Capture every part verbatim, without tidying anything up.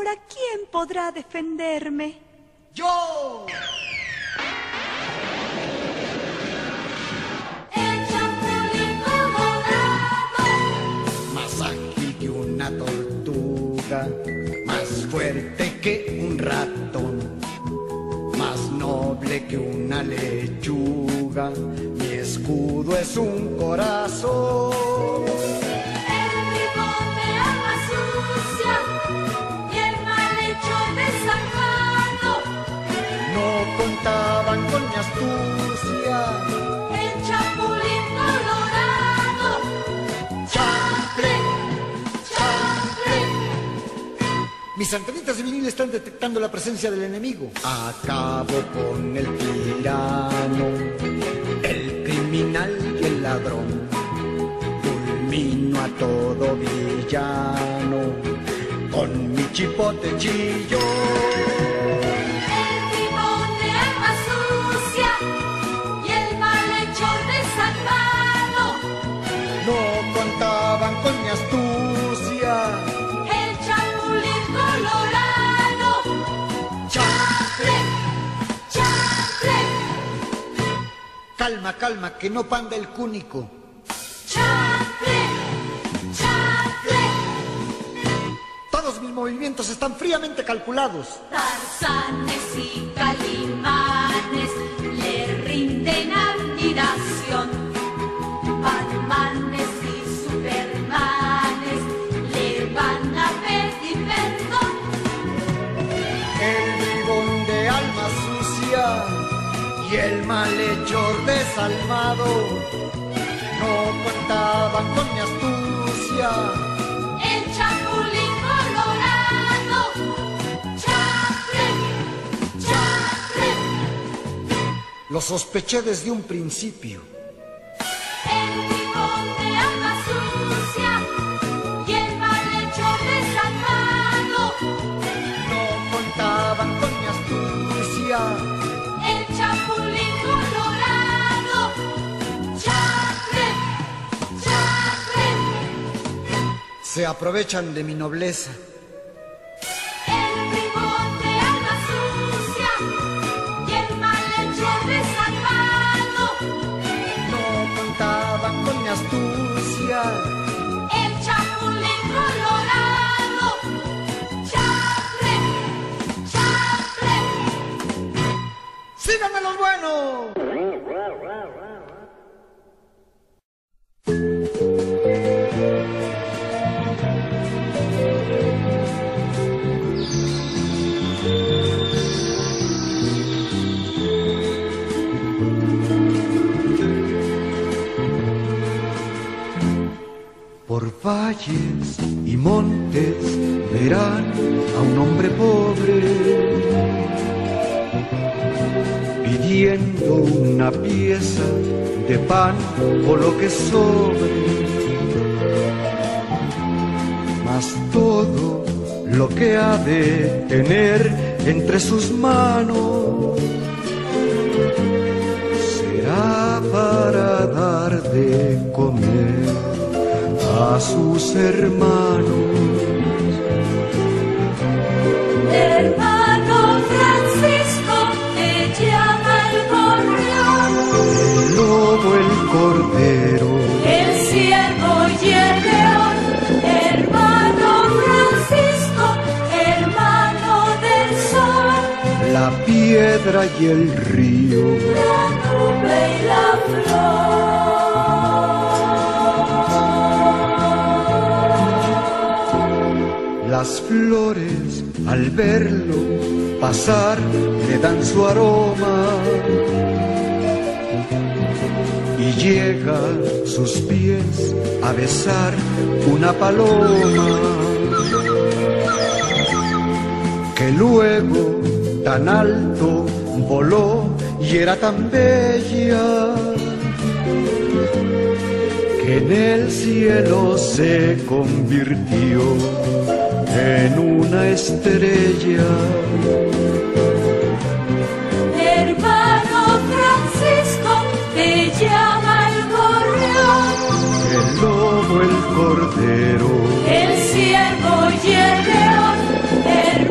ahora ¿quién podrá defenderme? ¡Yo! El chapulín colorado, Más ágil que una tortuga, más fuerte que un ratón, más noble que una lechuga, mi escudo es un corazón. el bribón de alma sucia y el malhechor desalmado, No contaban con mi astucia. el chapulín colorado. ¡Chanfle! ¡Chanfle! Mis antenitas de vinil están detectando la presencia del enemigo. Acabo con el tirano, el criminal y el ladrón. Fulmino a todo villano con mi chipote chillón. El bribón de alma sucia y el malhechor desalmado, No contaban con mi astucia. el chapulín colorado. ¡Chanfle! ¡Chanfle! Calma, calma, que no panda el cúnico. ¡Chanfle! ¡Chanfle! Todos mis movimientos están fríamente calculados. Tarzanes y calimanes le rinden admiración. Batmanes y supermanes le van a pedir perdón. El bribón de alma sucia y el malhechor desalmado no contaban con mi astucia. El chapulín colorado. ¡Chanfle! ¡Chanfle! Lo sospeché desde un principio. El bribón de alma sucia y el malhechor desalmado, No contaban con mi astucia. el chapulín colorado. ¡Chanfle! ¡Chanfle! Se aprovechan de mi nobleza. El bribón de alma sucia y el malhechor desalmado, No contaban con mi astucia. el chapulín colorado. ¡Chanfle! ¡Chanfle! ¡Síganme los buenos! Por valles y montes verán a un hombre pobre pidiendo una pieza de pan o lo que sobre. Mas todo lo que ha de tener entre sus manos será para dar de comer a sus hermanos. Hermano Francisco, te llama el gorrión, El lobo, el cordero, el ciervo y el león. Hermano Francisco, hermano del sol, la piedra y el río. la nube y la flor. Las flores al verlo pasar le dan su aroma y llega sus pies a besar una paloma que luego tan alto voló y era tan bella que en el cielo se convirtió en una estrella. Hermano Francisco, te llama el gorrión, El lobo, el cordero, el ciervo y el león.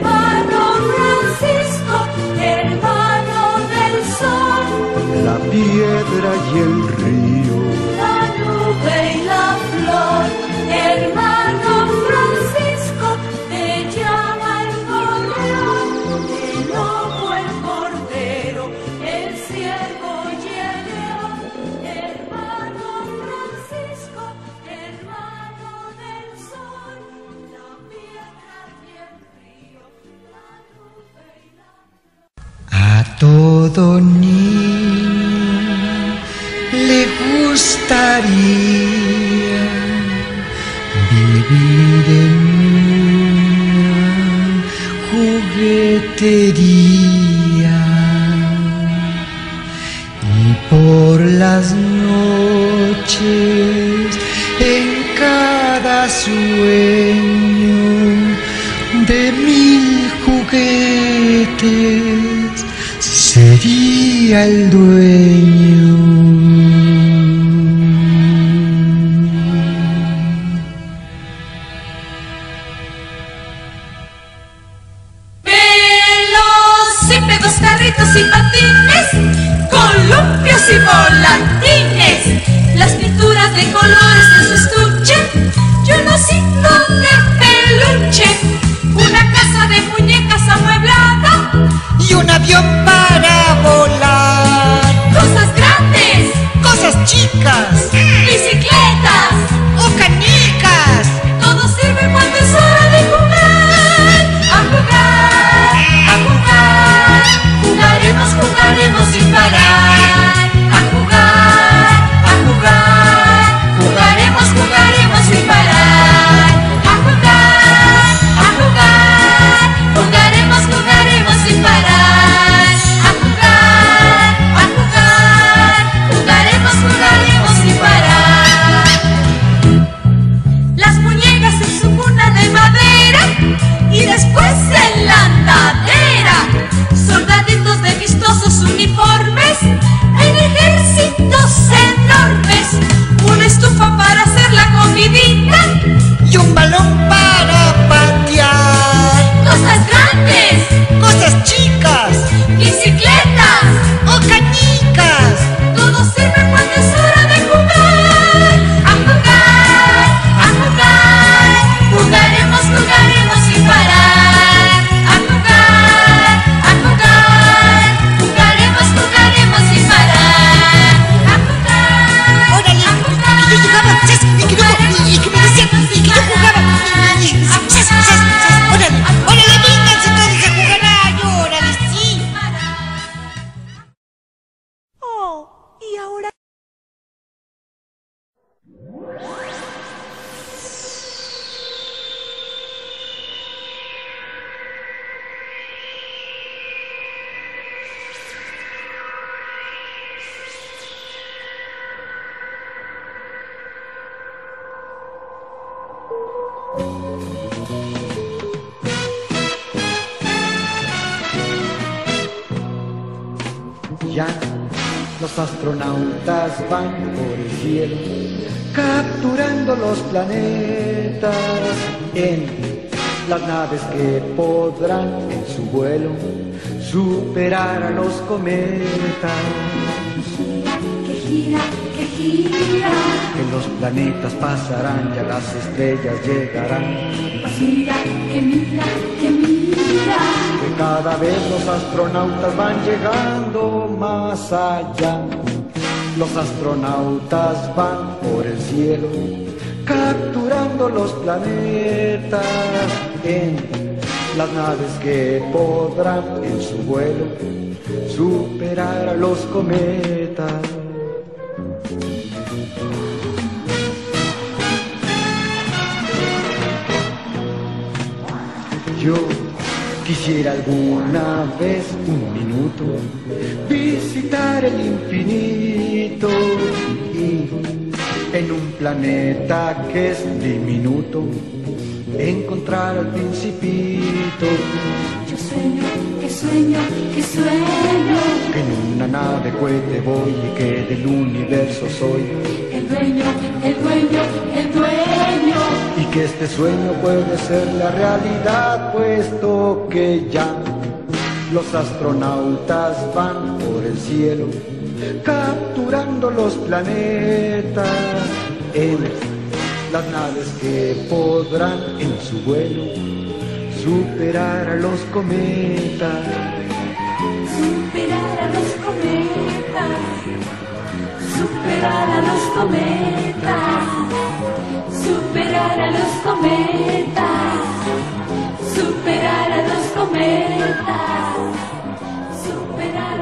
todo niño le gustaría vivir en una juguetería y por las noches en cada sueño de mil juguetes sería el dueño. Velocípedos, carritos y patines, columpios y volantes, las pinturas de colores en su estuche y unos signos de peluche, una casa de muñecas amueblada Y un avión para volar, cosas grandes, cosas chicas bicicletas, o canicas. todo sirve cuando es hora de jugar. A jugar, a jugar, jugaremos, jugaremos sin parar. A jugar, a jugar, jugaremos, jugaremos sin parar. A jugar, a jugar, jugaremos, jugaremos sin parar. A jugar, a jugar, jugaremos, jugaremos sin parar. Las muñecas en su cuna de madera y después en la andadera, soldaditos de vistosos uniformes en ejércitos enormes, una estufa para hacer la comidita, Y un balón para patear, cosas grandes, cosas chicas bicicletas, o canicas. todo sirve cuando es hora de jugar. A jugar, a jugar, jugaremos, jugaremos sin parar. A jugar, a jugar, jugaremos, jugaremos sin parar. A jugar, Órale, a jugar, que yo llegaba, ¡zas! y que yo, y que me decían, y que yo jugaba, y, y, ¡zas, zas, zas! Órale, órale, vénganse todos a jugar, ay, órale, sí. Oh, y ahora... Ya los astronautas van por el cielo, capturando los planetas en las naves que podrán en su vuelo superar a los cometas. que gira, que gira, Que los planetas pasarán, ya las estrellas llegarán. mira, que mira, que mira. Que cada vez los astronautas van llegando más allá. Los astronautas van por el cielo, capturando los planetas en las naves que podrán en su vuelo superar a los cometas. Yo quisiera alguna vez un minuto visitar el infinito y en un planeta que es diminuto encontrar al Principito. Yo sueño, que sueño, que sueño, Que en una nave cohete voy y que del universo soy. el dueño, el dueño, el dueño. Y que este sueño puede ser la realidad, puesto que ya los astronautas van por el cielo, capturando los planetas en las naves que podrán en su vuelo superar a los cometas. Superar a los cometas, superar a los cometas, superar a los cometas, superar a los cometas, superar.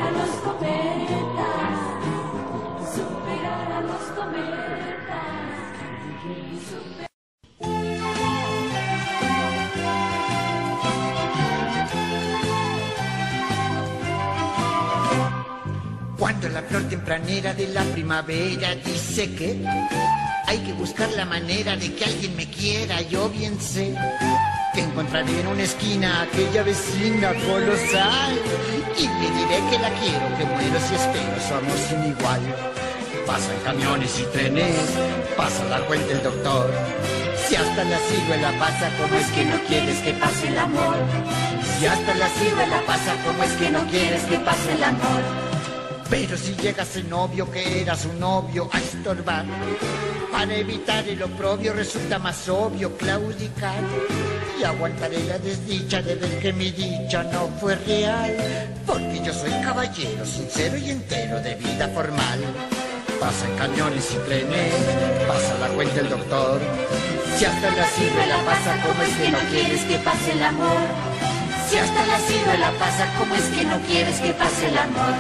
Cuando la flor tempranera de la primavera dice que hay que buscar la manera de que alguien me quiera, yo bien sé que encontraré en una esquina aquella vecina colosal y le diré que la quiero, que muero si espero su amor sin igual. Pasan camiones y trenes, pasa la cuenta el doctor. Si hasta la ciruela pasa, ¿cómo es que no quieres que pase el amor? Si hasta la ciruela pasa, ¿cómo es que no quieres que pase el amor? Pero si llegas el novio que era su novio a estorbar, para evitar el oprobio resulta más obvio claudicar. Y aguantaré la desdicha de ver que mi dicha no fue real, porque yo soy caballero sincero y entero de vida formal. Pasan camiones y trenes, pasa la cuenta el doctor. Si hasta la ciruela pasa, ¿cómo es que no quieres que pase el amor? Si hasta la ciruela pasa, ¿cómo es que no quieres que pase el amor?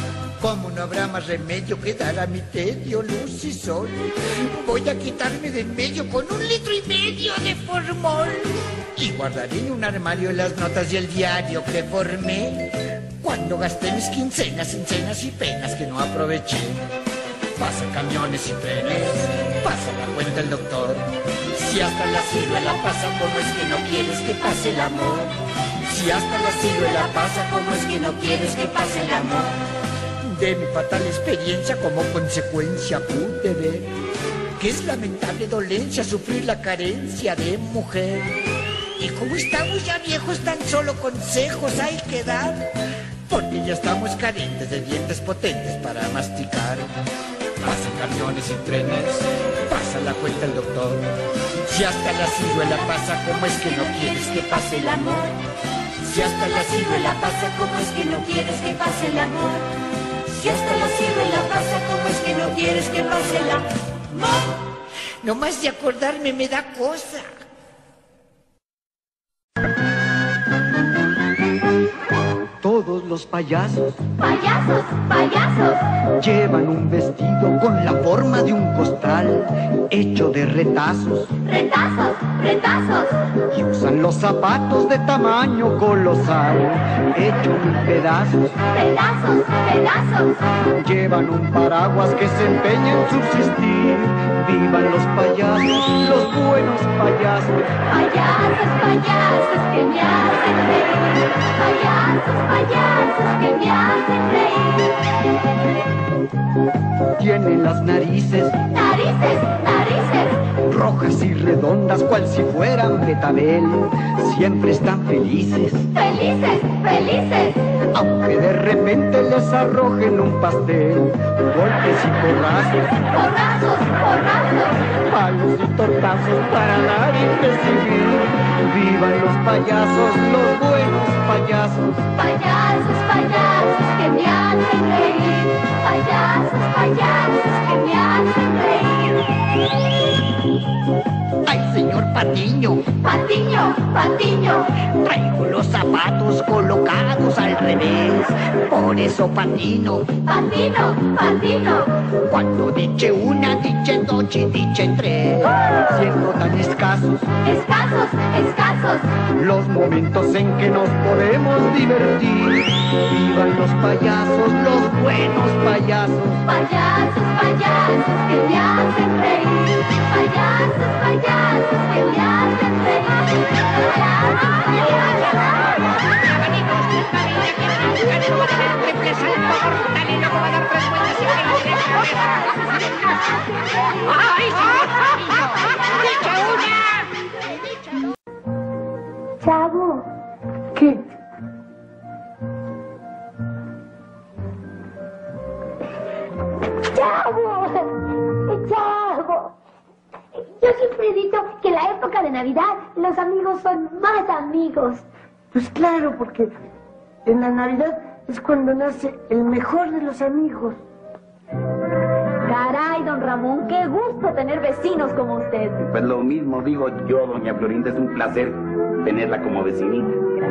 Como no habrá más remedio que dar a mi tedio luz y sol, voy a quitarme de en medio con un litro y medio de formol y guardaré en un armario las notas y el diario que formé cuando gasté mis quincenas en cenas y penas que no aproveché. Pasan camiones y trenes, pasa la cuenta el doctor. Si hasta la ciruela pasa, ¿cómo es que no quieres que pase el amor? Si hasta la ciruela pasa, ¿cómo es que no quieres que pase el amor? De mi fatal experiencia como consecuencia pude ver que es lamentable dolencia sufrir la carencia de mujer. Y como estamos ya viejos, tan solo consejos hay que dar, porque ya estamos carentes de dientes potentes para masticar. Pasan camiones y trenes, pasa la cuenta el doctor. Si hasta la ciruela pasa, ¿cómo es que no quieres que pase el amor? Si hasta la ciruela pasa, ¿cómo es que no quieres que pase el amor? Si hasta la ciruela pasa, ¿cómo es que no quieres que pase el amor? No más de acordarme me da cosa. Todos los payasos, Payasos, payasos, llevan un vestido con la forma de un costal hecho de retazos retazos, retazos, y usan los zapatos de tamaño colosal hecho mil pedazos. pedazos, pedazos. Llevan un paraguas que se empeña en subsistir. ¡Vivan los payasos, los buenos payasos! Payasos, payasos que me hacen reír. Payasos, payasos que me hacen reír. Tienen las narices Narices, narices, rojas y redondas cual si fueran betabel. Siempre están felices, felices, felices. aunque de repente les arrojen un pastel. Golpes y porrazos, Porrazos, porrazos, palos y tortazos para dar y recibir. ¡Vivan los payasos, los buenos payasos! payasos, payasos que me hacen reír. Payasos, payasos que me hacen reír. ¡Ay, señor Patiño! Patiño, Patiño, Traigo los zapatos colocados al revés, por eso patino. Patino, Patino. Cuando diche una, diche dos y diche tres, Siendo tan escasos Escasos, escasos. los momentos en que nos podemos divertir. ¡Vivan los payasos, los buenos payasos! Payasos, payasos que me hacen reír. Payasos, payasos que me hacen reír. Payasos, Chavo, ¿Qué? chavo, chavo. Yo siempre he dicho que en la época de Navidad los amigos son más amigos. Pues claro, porque en la Navidad es cuando nace el mejor de los amigos. Caray, don Ramón, qué gusto tener vecinos como usted. Pues lo mismo digo yo, doña Florinda, es un placer tenerla como vecinita.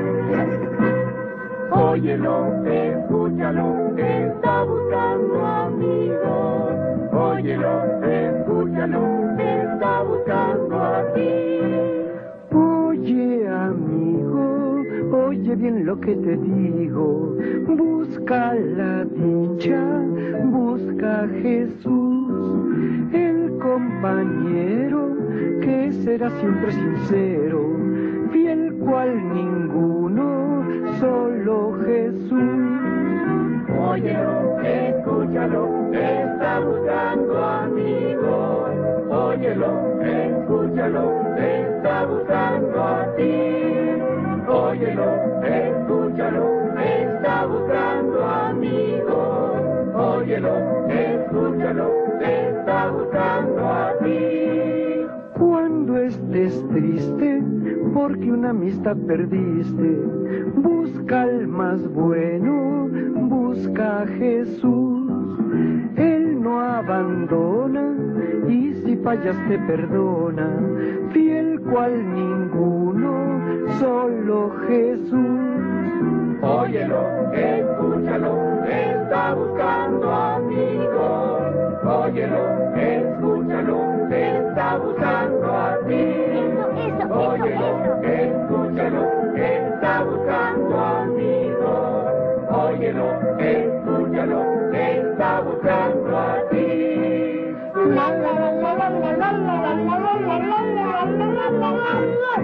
Óyelo, escúchalo, está buscando amigos. Óyelo, escúchalo, está buscando a ti. Oye, amigo, oye bien lo que te digo. Busca la dicha, busca a Jesús, el compañero que será siempre sincero, fiel cual ninguno, solo Jesús. Óyelo, escúchalo, está buscando amigos. Óyelo, escúchalo, está buscando a ti. Óyelo, escúchalo, está buscando amigos. Óyelo, escúchalo, está buscando a ti. Cuando estés triste, porque una amistad perdiste, busca al más bueno, busca a Jesús. Él no abandona y si fallas te perdona, fiel cual ninguno, solo Jesús. Óyelo, escúchalo, está buscando amigos. Óyelo, escúchalo, está buscando a ti. Eso, eso, Óyelo, escúchalo, está buscando amigos. Óyelo, escúchalo, está buscando a ti. La, la, la, la, la, la, la, la, la, la, la, la, la, la.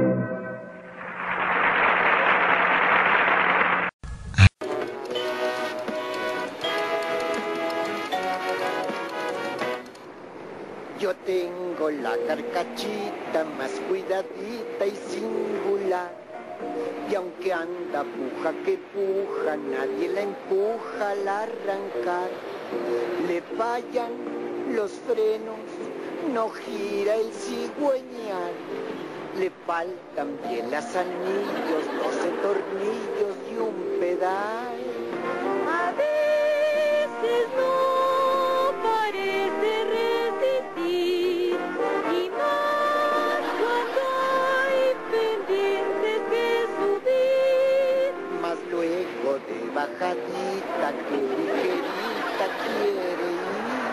Yo tengo la carcachita más cuidadita y singular, y aunque anda puja que puja, nadie la empuja al arrancar. Le fallan los frenos, no gira el cigüeñal, le faltan bielas, anillos, doce tornillos y un pedal. A veces no parece resistir, y más cuando hay pendientes que subir. Mas luego de bajadita, que ligerita quiere ir.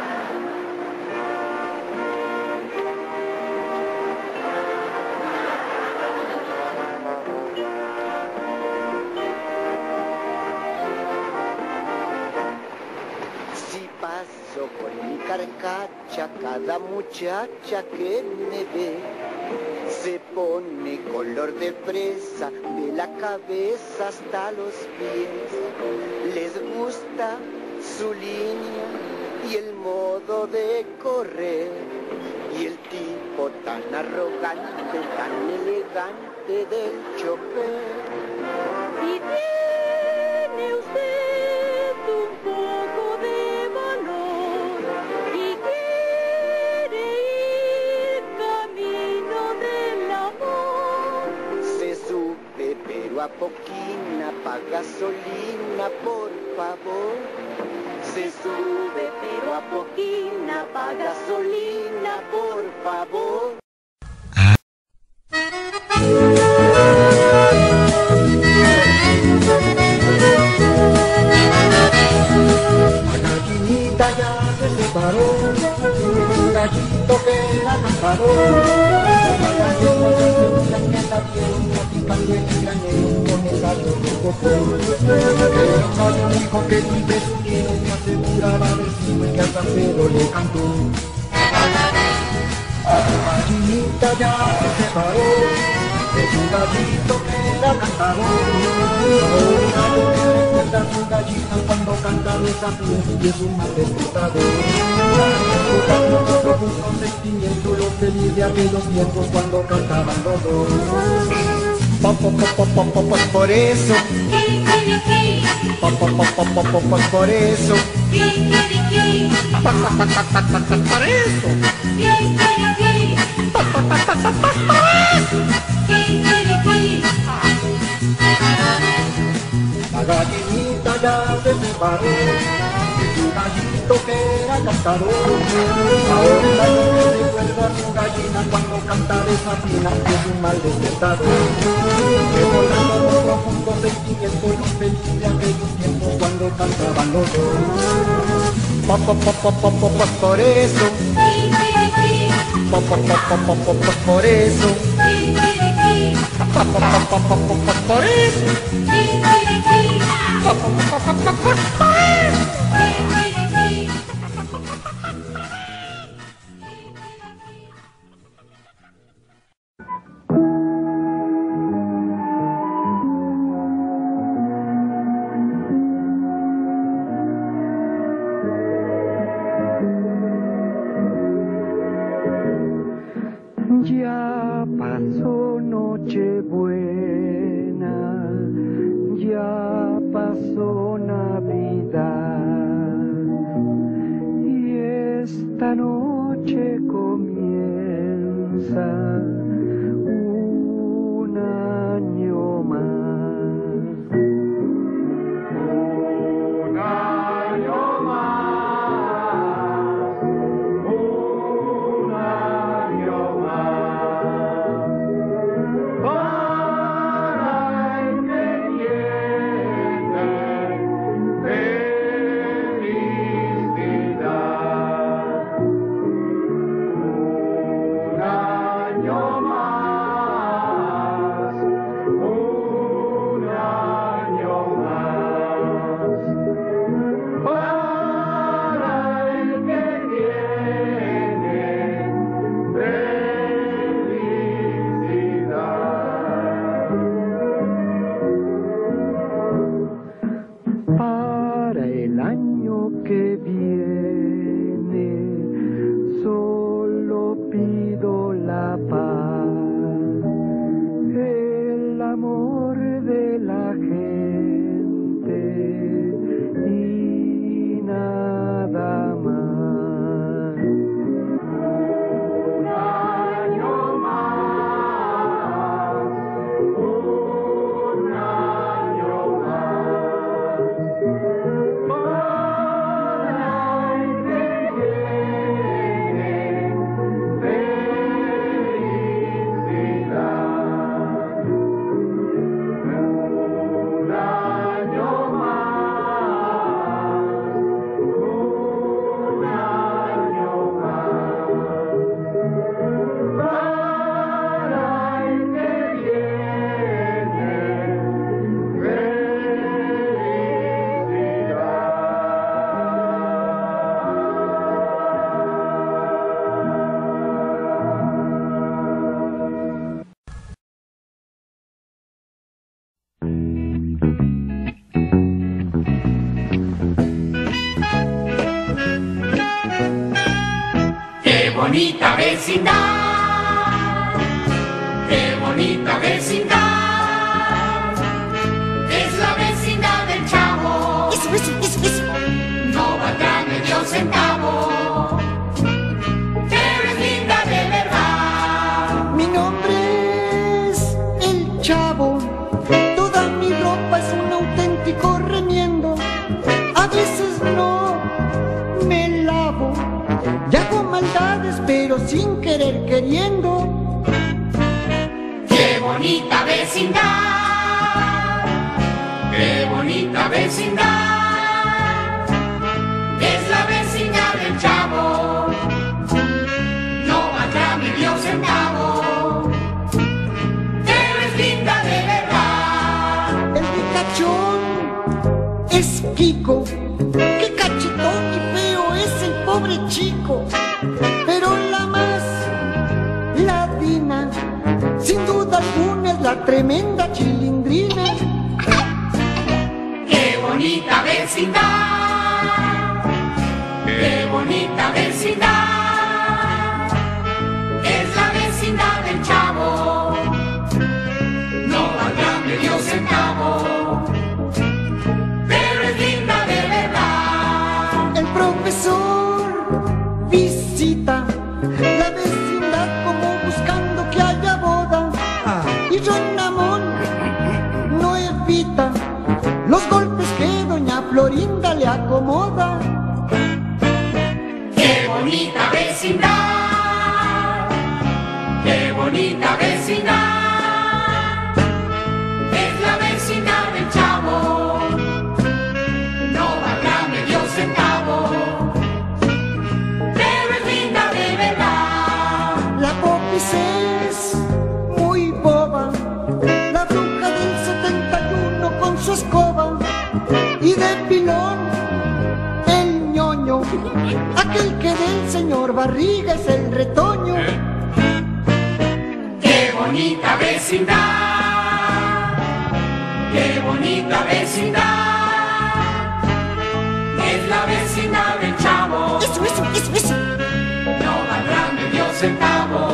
Si paso con mi carcacha, cada muchacha que me ve se pone color de fresa, de la cabeza hasta los pies. Les gusta su línea y el modo de correr, y el tipo tan arrogante, tan elegante del chofer. Si tiene usted un poco de valor y quiere ir camino del amor, Se sube pero a poquina, pa' gasolina, por favor. Se sube pero a poquina, pa' gasolina, por favor. La gallinita ya se separó, un gallito que era cantador. La gallina que la tiene picando en el granero con el gallo de popó. Era un gallo dijo que vive su nido y aseguraba al vecino que al campero le cantó. La gallinita ya se separó, es un gallito que era cantador. Un gallo que recuerda a su gallina cuando canta desafíos y es un mal despertador. Buscando otro justo sentimiento, lo feliz de aquellos tiempos cuando cantaban los dos. Po, po, po, po, po, po, pues por eso, kikiriki, po, po, po, po, po, po, pues por eso, kikiriki, pa, pa, pa, pa, pa, pa, pa, por eso, kikiriki, pa, pa, pa, pa, pa, pa, por eso. kikiriki. La gallinita ya se separó, es un gallito que era cantador. Ahora el gallo que recuerda a su gallina cuando canta desafina y es un mal despertador. Recordando los profundos sentimientos, los felices de aquellos tiempos cuando cantaban los dos. Po, po, po, po, po, po, pues por eso, Kikiriki, po, po, po, po, po, po, pues por eso, kikiriki, pa, Por eso. Ya pasó Nochebuena, ya pasó Navidad, y esta noche comienza un año más. Un año más, un año más, para el que tiene felicidad. Un año más, un año más, para el que tiene felicidad. Para el año que viene solo pido la paz, el amor de la gente y nada más. Un año más, un año más, para el que tiene felicidad. Un año más, un año más, para el que tiene Qué bonita vecindad, qué bonita vecindad, es la vecindad del Chavo. Eso, eso, eso, eso. No valdrá medio centavo, pero es linda de verdad. Mi nombre es El Chavo, toda mi ropa es un auténtico remiendo. A veces no me lavo y hago maldades, pero sin querer queriendo. Qué bonita vecindad, qué bonita vecindad, es la vecindad del Chavo. No valdrá medio centavo, pero es linda de verdad. El ricachón es Kiko, qué cachetón y feo es el pobre chico. Pero la más ladina, sin duda alguna, es la tremenda Chilindrina. Qué bonita vecindad, qué bonita vecindad, es la vecindad del Chavo. No valdrá medio centavo, pero es linda de verdad. El profesor visita la vecindad como buscando que haya boda. Y Ronamón no evita los golpes que doña Florinda le acomoda. Qué bonita vecindad, qué bonita vecindad, es la vecindad del Chavo. No valdrá medio centavo, pero es linda de verdad. La Popis es muy boba, barriga es el retoño. ¿Eh? ¡Qué bonita vecindad! ¡Qué bonita vecindad! Es la vecindad del Chavo. Eso, eso, eso, eso. No valdrá medio centavo,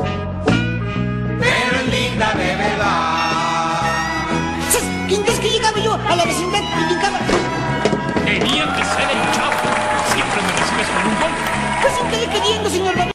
pero es linda de verdad. ¿Quién crees que llegaba yo a la vecindad y llegaba? Tenía que ser el Chavo. Siempre me recibes con un gol. Pues sin querer queriendo, señor David.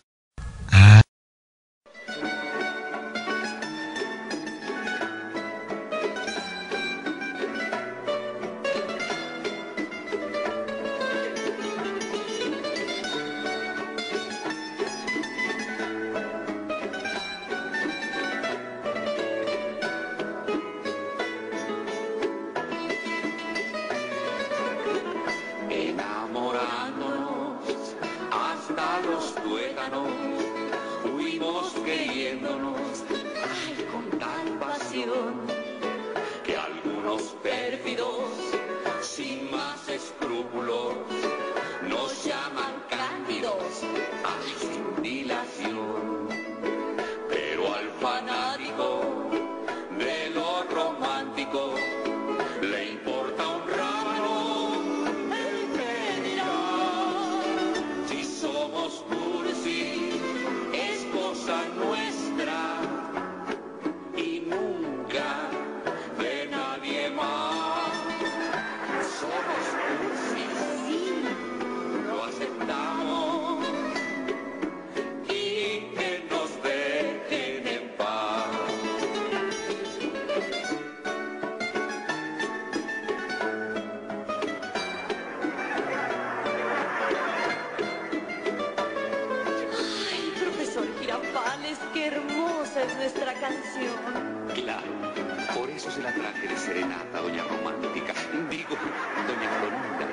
Enamorándonos hasta los tuétanos, fuimos queriéndonos, ay, con tal pasión, que algunos pérfidos, sin más escrúpulos, nos llaman cándidos, ay, sin dilación. Pero al fanático de lo romántico le importa un rábano. Él me dirá si somos cursi, es cosa nuestra y nunca de nadie más. Somos cursi, sí, lo aceptamos, y que nos dejen en paz. Ay, profesor Girafales, qué hermosa es nuestra canción. Claro, por eso se la traje de serenata, doña Romántica. Digo, doña Florinda.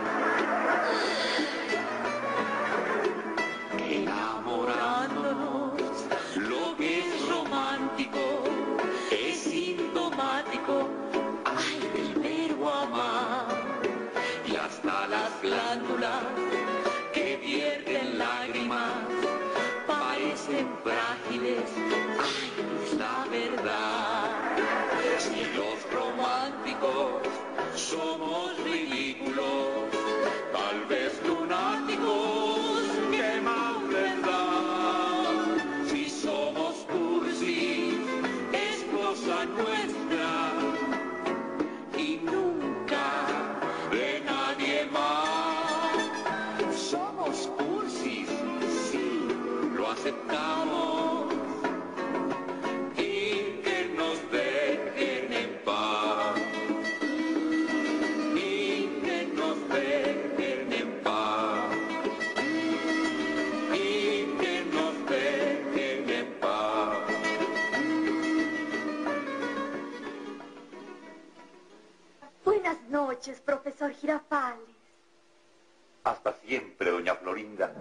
Enamorándonos, lo que es romántico es sintomático, ay, del verbo amar. Y hasta las glándulas que vierten lágrimas parecen frágiles, ay, es la verdad. Si los románticos somos ridículos, tal vez lunáticos, ¿qué más les da? Si somos cursis, es cosa nuestra y nunca de nadie más. Somos cursis, sí, lo aceptamos, y que nos dejen en paz, y que nos dejen en paz, y que nos dejen en paz. Buenas noches, profesor Girafales. Hasta siempre, doña Florinda.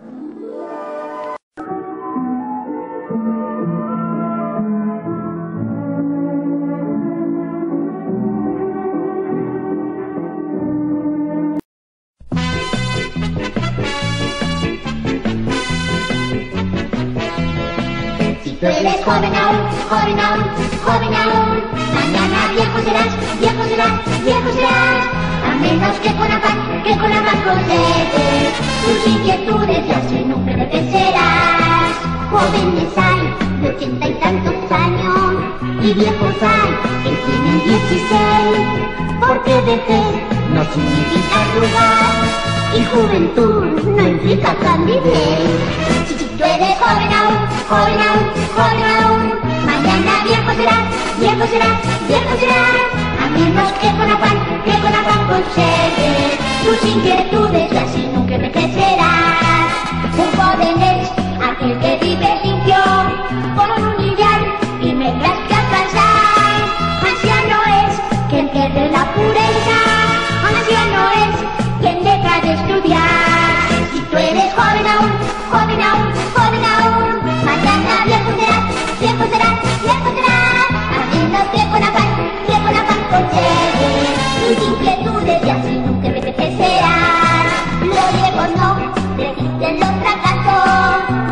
Si tú eres joven aún, joven aún, joven aún, mañana viejo serás, viejo serás, viejo serás. A menos que con afán, que con afán conserves tus inquietudes y así nunca envejecerás. Jóvenes hay de ochenta y tantos años y viejos hay que tienen dieciséis, porque vejez no significa arrugar y juventud no implica candidez. Si tú eres joven aún, joven aún, joven aún, mañana viejo serás, viejo serás, viejo serás. A menos que con afán, que con afán conserves tus inquietudes y así nunca envejecerás. Un joven es aquel que vive limpio, con un lineal y medias que alcanzar. Anciano es quien pierde la pureza, anciano es quien deja de estudiar. Si tú eres joven aún, joven aún, joven aún, mañana viejo serás, viejo serás, viejo serás. A menos que con afán, que con afán conserves tus inquietudes y así nunca envejecerás. Los viejos no resisten los fracasos,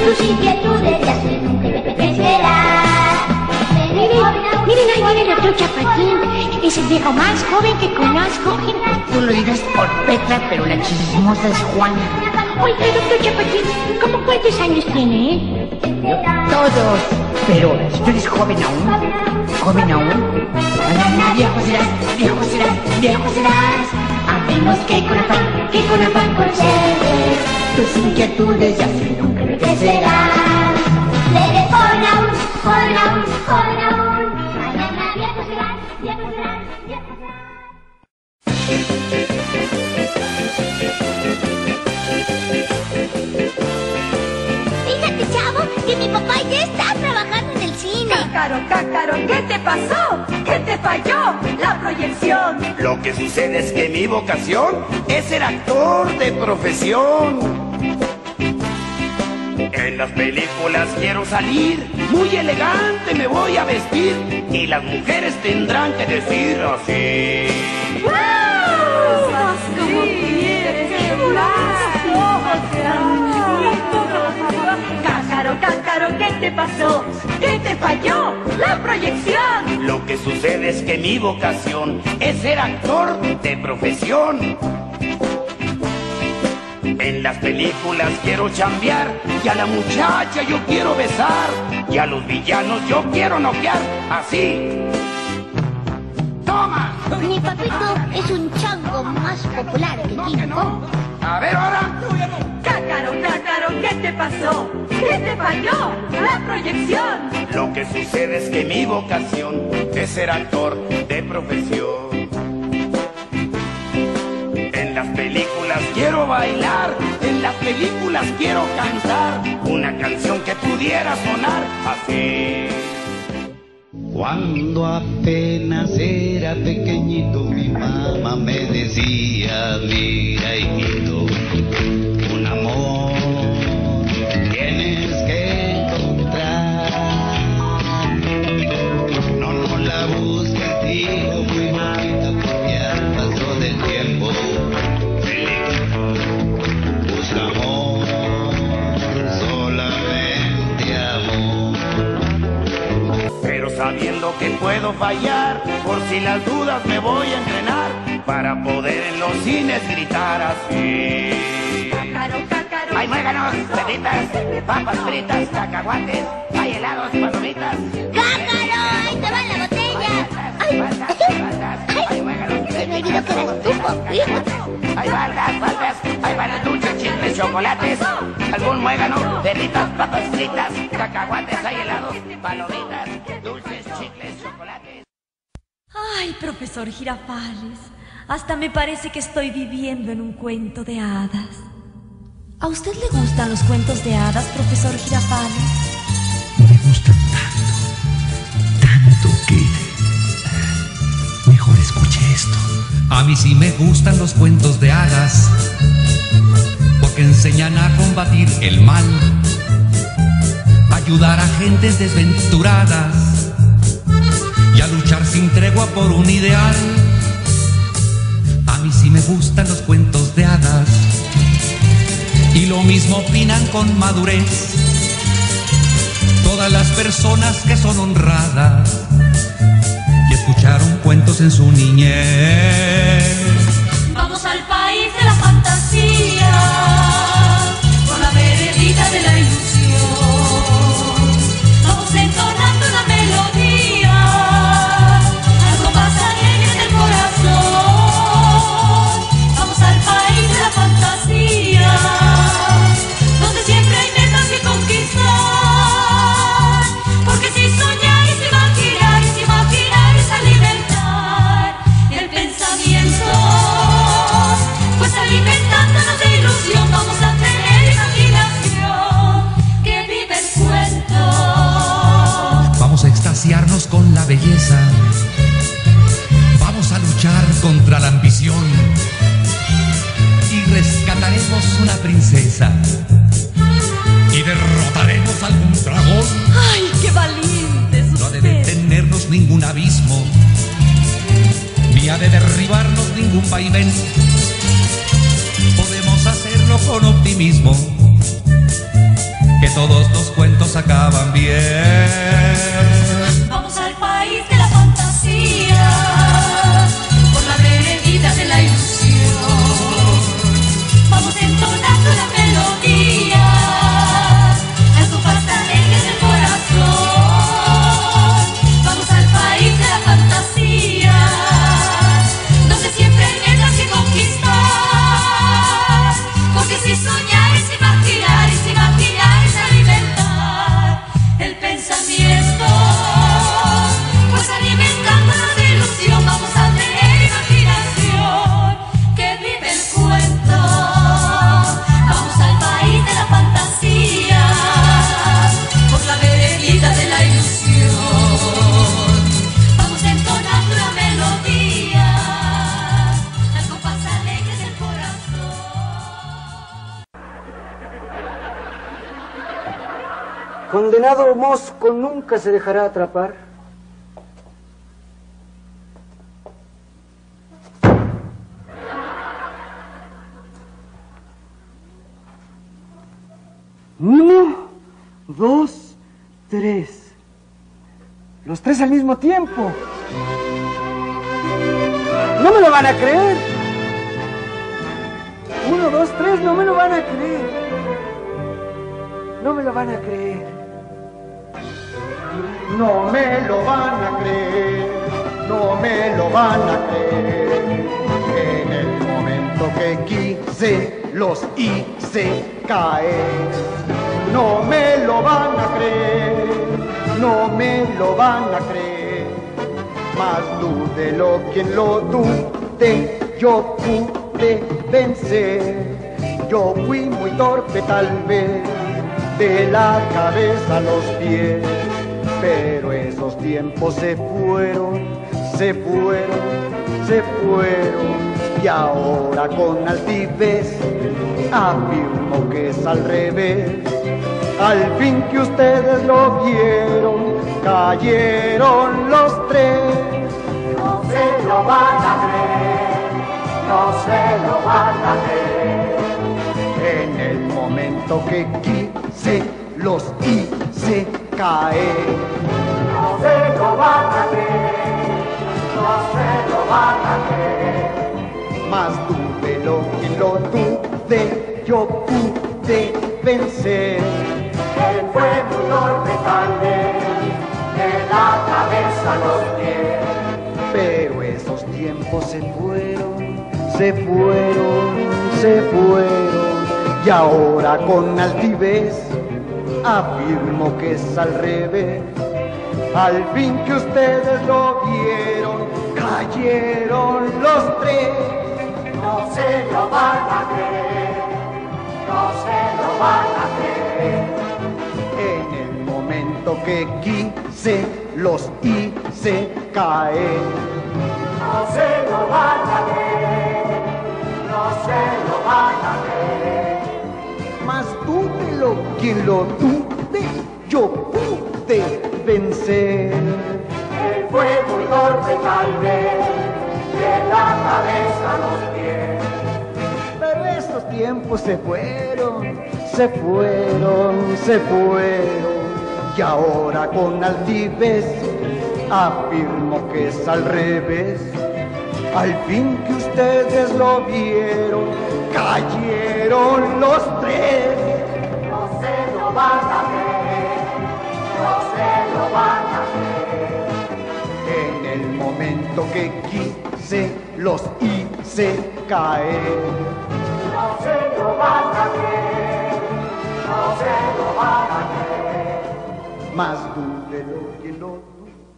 tus inquietudes ya sé nunca te crecerás. Miren, miren ahí viene el doctor Chapatín. Es el viejo más joven que conozco. Tú lo dirás por Petra, pero la chismosa es Juana. Oiga, doctor Chapatín, ¿cómo cuántos años tiene, eh? Todos. Pero tú eres joven aún. Joven aún. Mañana viejo serás, viejo serás, viejo serás. A menos que con afán, que con afán conserves tus inquietudes ya sé nunca te crecerás. Eres joven aún, joven aún, joven aún. Mañana viejo serás, viejo serás, viejo serás. Fíjate, chavo, que mi papá ya está trabajando en el cine. Cácaro, cácaro, ¿qué te pasó? ¿Qué te falló? La proyección. Lo que sucede es que mi vocación es ser actor de profesión. En las películas quiero salir, muy elegante me voy a vestir y las mujeres tendrán que decir así. ¡Wow! ¿Cómo quieres Cácaro, cácaro, ¿qué te pasó? ¿Qué te falló? La proyección. Lo que sucede es que mi vocación es ser actor de profesión. En las películas quiero chambear y a la muchacha yo quiero besar y a los villanos yo quiero noquear así. ¡Toma! Mi papito es un chango más popular que ¿No que no? A ver ahora. Cácaro, cácaro, ¿qué te pasó? ¿Qué te falló? La proyección. Lo que sucede es que mi vocación es ser actor de profesión. En las películas quiero bailar, en las películas quiero cantar una canción que pudiera sonar así. Cuando apenas era pequeñito mi mamá me decía, mira hijito, un amor tienes que encontrar. No, no la busques, digo, muy bonita porque al paso del tiempo busca amor, solamente amor. Pero sabiendo que puedo fallar, por si las dudas me voy a entrenar para poder en los cines gritar así. Cácaro, cácaro. Hay muéganos, perritas, papas fritas, cacahuates, hay helados, palomitas. ¡Cácaro! ¡Ahí te va la botella! ¡Ay! Hay muéganos, Se me olvidó que eras tú, papito. hay baldas, faltas, hay balas dulces, chicles, chocolates, algún muégano, perritas, papas fritas, cacahuates, hay helados, palomitas, dulces, chicles, chocolates. Ay, profesor Girafales, hasta me parece que estoy viviendo en un cuento de hadas. ¿A usted le gustan los cuentos de hadas, profesor Girafales? Me gustan tanto, tanto que... Mejor escuche esto. A mí sí me gustan los cuentos de hadas, porque enseñan a combatir el mal, ayudar a gentes desventuradas y a luchar sin tregua por un ideal. A mí sí me gustan los cuentos de hadas, y lo mismo opinan con madurez todas las personas que son honradas y escucharon cuentos en su niñez. Vamos al país de la fantasía, por la veredita de la ilusión. Vamos entonando una melodía, algo más alegre del corazón. Vamos al país de la fantasía, donde siempre hay metas que conquistar. Porque si soñar es imaginar, es imaginar es alimentar el pensamiento. Pues alimentándonos de ilusión vamos a tener imaginación que vive el cuento. Vamos a extasiarnos con la belleza, vamos a luchar contra la ambición y rescataremos una princesa y derrotaremos algún dragón. ¡Ay, qué valiente es usted! No ha de detenernos ningún abismo, ni ha de derribarnos ningún vaivén. Podemos hacerlo con optimismo que todos los cuentos acaban bien. Vamos al país de la fantasía, por la veredita de la ilusión. Vamos entonando la melodía, al compás alegre del corazón. Vamos al país de la fantasía, donde siempre hay metas que conquistar, porque si soñar es imaginar, y si imaginar es alimentar el pensamiento, pues alimentándonos de ilusión vamos a tener imaginación, que vive el cuento. Vamos al país de la fantasía, por la veredita de la ilusión. Vamos entonando la melodía, las copas alegres del corazón. Condenado mosco nunca se dejará atrapar. Uno, dos, tres. Los tres al mismo tiempo. No me lo van a creer. Uno, dos, tres, no me lo van a creer. No me lo van a creer. No me lo van a creer, no me lo van a creer. En el momento que quise, los hice caer. No me lo van a creer, no me lo van a creer. Más dúdelo quien lo dude, yo pude vencer. Yo fui muy torpe tal vez, de la cabeza a los pies. Pero esos tiempos se fueron, se fueron, se fueron. Y ahora con altivez afirmo que es al revés. Al fin que ustedes lo vieron, cayeron los tres. No se lo van a creer, no se lo van a creer. En el momento que quise, los hice caer. No se lo van a creer, no se lo van a creer. Más dúdelo quien lo dude, yo pude vencer. Él fue muy torpe tal vez, de la cabeza a los pies. Pero esos tiempos se fueron, se fueron, se fueron. Y ahora con altivez afirmo que es al revés. Al fin que ustedes lo vieron, cayeron los tres. No se lo van a creer, no se lo van a creer. En el momento que quise, los hice caer. No se lo van a creer, no se lo van a creer. Más dúdelo quien lo dude, yo pude vencer. Él fue muy torpe tal vez, de la cabeza a los pies. Pero esos tiempos se fueron, se fueron, se fueron. Y ahora con altivez afirmo que es al revés. Al fin que ustedes lo vieron, cayeron los tres. No se lo van a creer, no se lo van a creer. En el momento que quise, los hice caer. No se lo van a creer, no se lo van a creer. Más dúdelo quien lo dude.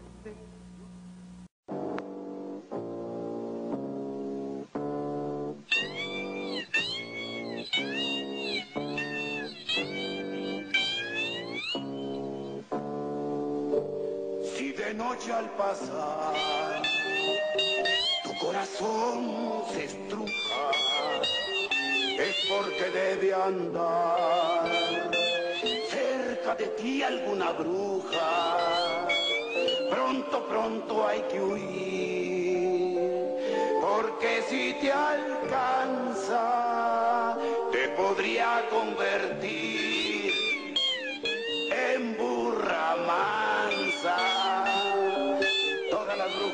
Si de noche al pasar tu corazón se estruja, es porque debe andar cerca de ti alguna bruja. Pronto, pronto hay que huir, porque si te alcanza te podría convertir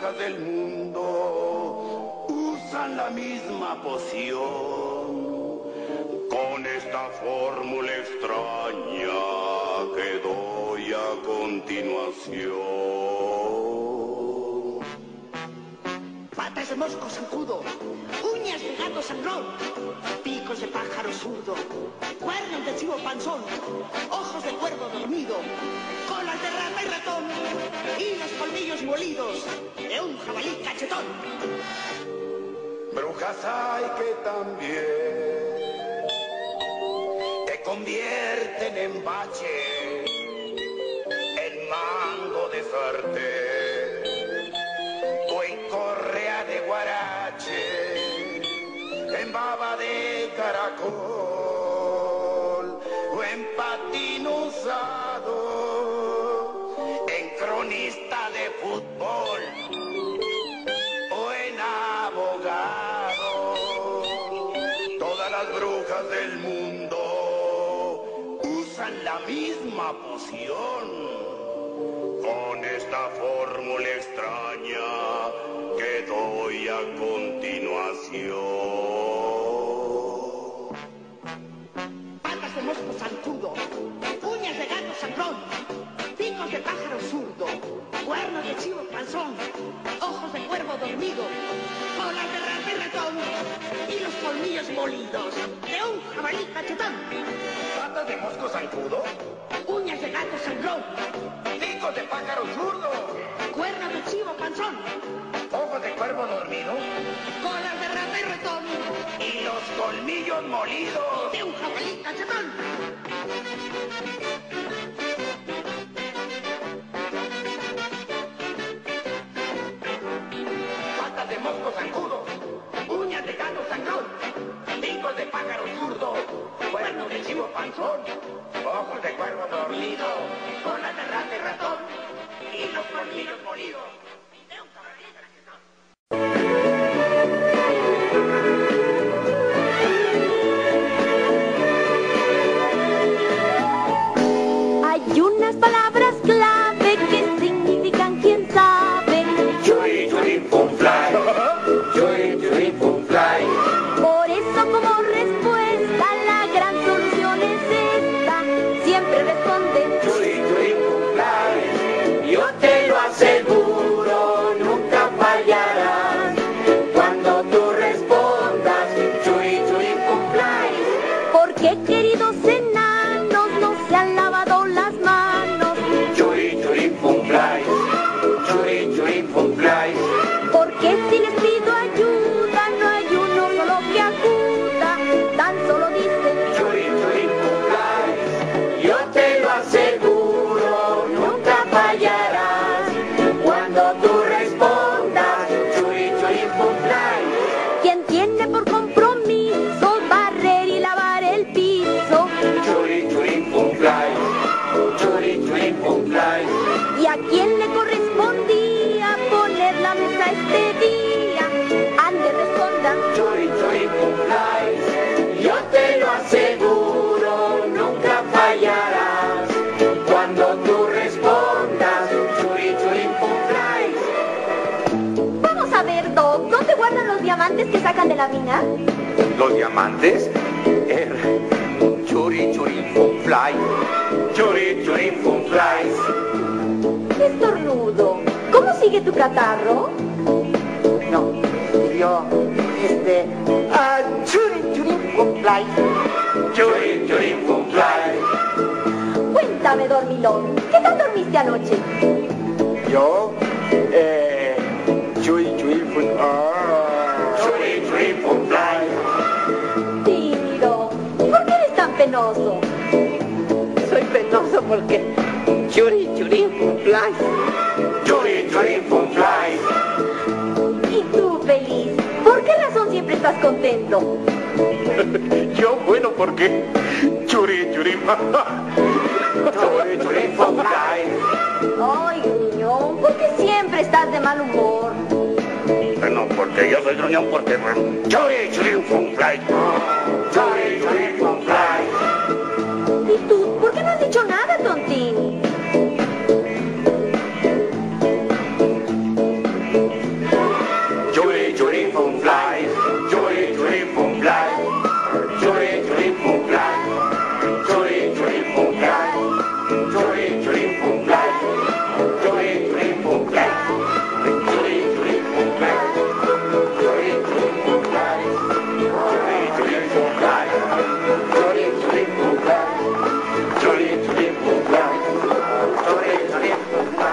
brujas del mundo usan la misma poción con esta fórmula extraña que doy a continuación. Patas de mosco zancudo, uñas de gato sangrón, picos de pájaro zurdo, cuernos de chivo panzón, ojos de cuervo dormido, colas de rata y ratón, y los colmillos molidos de un jabalí cachetón. Brujas hay que también te convierten en bache, en mango de sartén o en correa de guarache, en baba de caracol o en patín usado, en cronista de fútbol o en abogado. Todas las brujas del mundo usan la misma poción con esta fórmula extraña que doy a continuación. Patas de mosco zancudo, uñas de gato sangrón, picos de pájaro zurdo, cuernos de chivo panzón, ojos de cuervo dormido, colas de rata y ratón, y los colmillos molidos de un jabalí cachetón. Patas de mosco zancudo, uñas de gato sangrón, picos de pájaro zurdo, cuernos de chivo panzón, ojos de cuervo dormido, colas de rata y ratón, y los colmillos molidos de un jabalí cachetón. Patas de mosco zancudo, uñas de gato sangrón, picos de pájaro zurdo, cuernos de chivo panzón, ojos de cuervo dormido, colas de rata y ratón, y los colmillos molidos de un jabalí cachetón. Hay unas palabras clave que significan quién sabe. Churi, churi, pum, fly. Churi, churi, pum, fly. Por eso como respuesta la gran solución es esta. Siempre responden Churi, churi, pum, fly. Yo te lo aseguro, nunca fallarás. Cuando tú respondas, churi, churi, pum, fly. porque queridos enanos no se han lavado las manos. Churi, churi, pum, fly. Churi, churi, pum, fly. Porque si les pido ayuda no hay uno solo que acuda. Tan solo dicen Churi, churi, pum, fly. Yo te lo aseguro, nunca fallarás. Cuando tú respondas, churi, churi, pum, fly. quien tiene por compromiso barrer y lavar el piso. Churi, churi, pum, fly. Churi, churi, pum, fly. Y a quien le correspondía poner la mesa este día. Ande, respondan Churi, churi, pum, fly. Yo te lo aseguro, nunca fallarás. Cuando tú respondas, churi, churi, pum, fly. Vamos a ver, Doc, ¿dónde guardan los diamantes que sacan de la mina? ¿Los diamantes? Er, churi, churi, pum, fly. Churi, churi, pum, fly. ¡Qué estornudo! ¿Cómo sigue tu catarro? No, yo, este, ah, churi, churi, pum, fly. Churi, churi, pum, fly. Cuéntame, dormilón, ¿qué tal dormiste anoche? Yo, eh, chui, chui, fun, ah. Churi, churi, pum, fly. Tímido, ¿por qué eres tan penoso? Soy penoso porque churi, churi, pum, fly. Churi, churi, pum, fly. ¿Y tú, feliz? ¿Por qué razón siempre estás contento? Yo, bueno, porque churi, churi, Churi, churi, pum, fly. Ay, gruñón, ¿por qué siempre estás de mal humor? No, porque yo soy gruñón, porque churi, churi, pum, fly. Churi, churi, pum, fly. ¿Y tú? ¿Por qué no has dicho nada, tontín? Churi, churi, pum, play. Churi, churi, pum, play. Churi, churi, pum, play. Churi, churi, pum, play. Churi, churi, pum, play. Churi, churi, pum, play. Churi, churi, pum, play. Churi, churi, pum, play.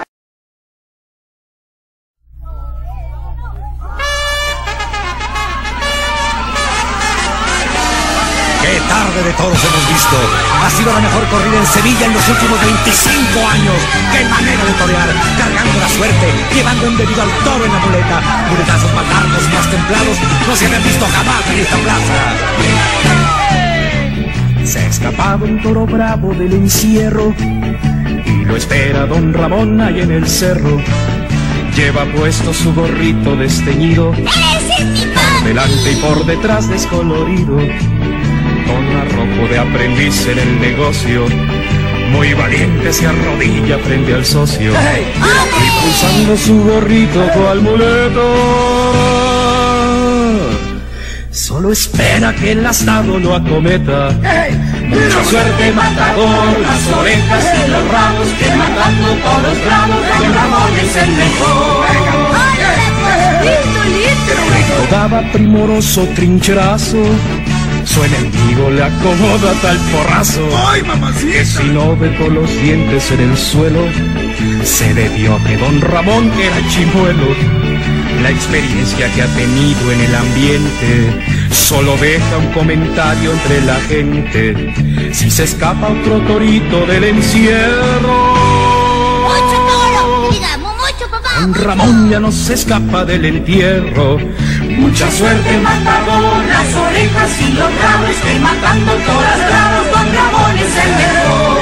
¡Qué tarde de toros hemos visto! Ha sido la mejor corrida en Sevilla en los últimos veinticinco años. ¡Qué manera de torear! Cargando la suerte, llevando embebido al toro en la muleta. Muletazos más largos, más templados, no se habían visto jamás en esta plaza. Se ha escapado un toro bravo del encierro y lo espera don Ramón ahí en el cerro. Lleva puesto su gorrito desteñido, por delante y por detrás descolorido, con arrojo de aprendiz en el negocio. Muy valiente se arrodilla frente al socio, y pulsando su gorrito cual muleto, solo espera que el astado lo acometa. Mucha suerte, matador, las orejas y los ramos, que matando todos bravos, don Ramón es el mejor. Daba primoroso trincherazo, su enemigo le acomoda tal porrazo. ¡Ay, mamacita! Que si no dejó los dientes en el suelo, se debió a que don Ramón era chimuelo. La experiencia que ha tenido en el ambiente solo deja un comentario entre la gente. Si se escapa otro torito del encierro, ¡mucho toro! Digamos mucho, papá. don Ramón ya no se escapa del entierro. Mucha suerte, matador, las orejas y los bravos, que matando toras bravos, don Ramón es el mejor.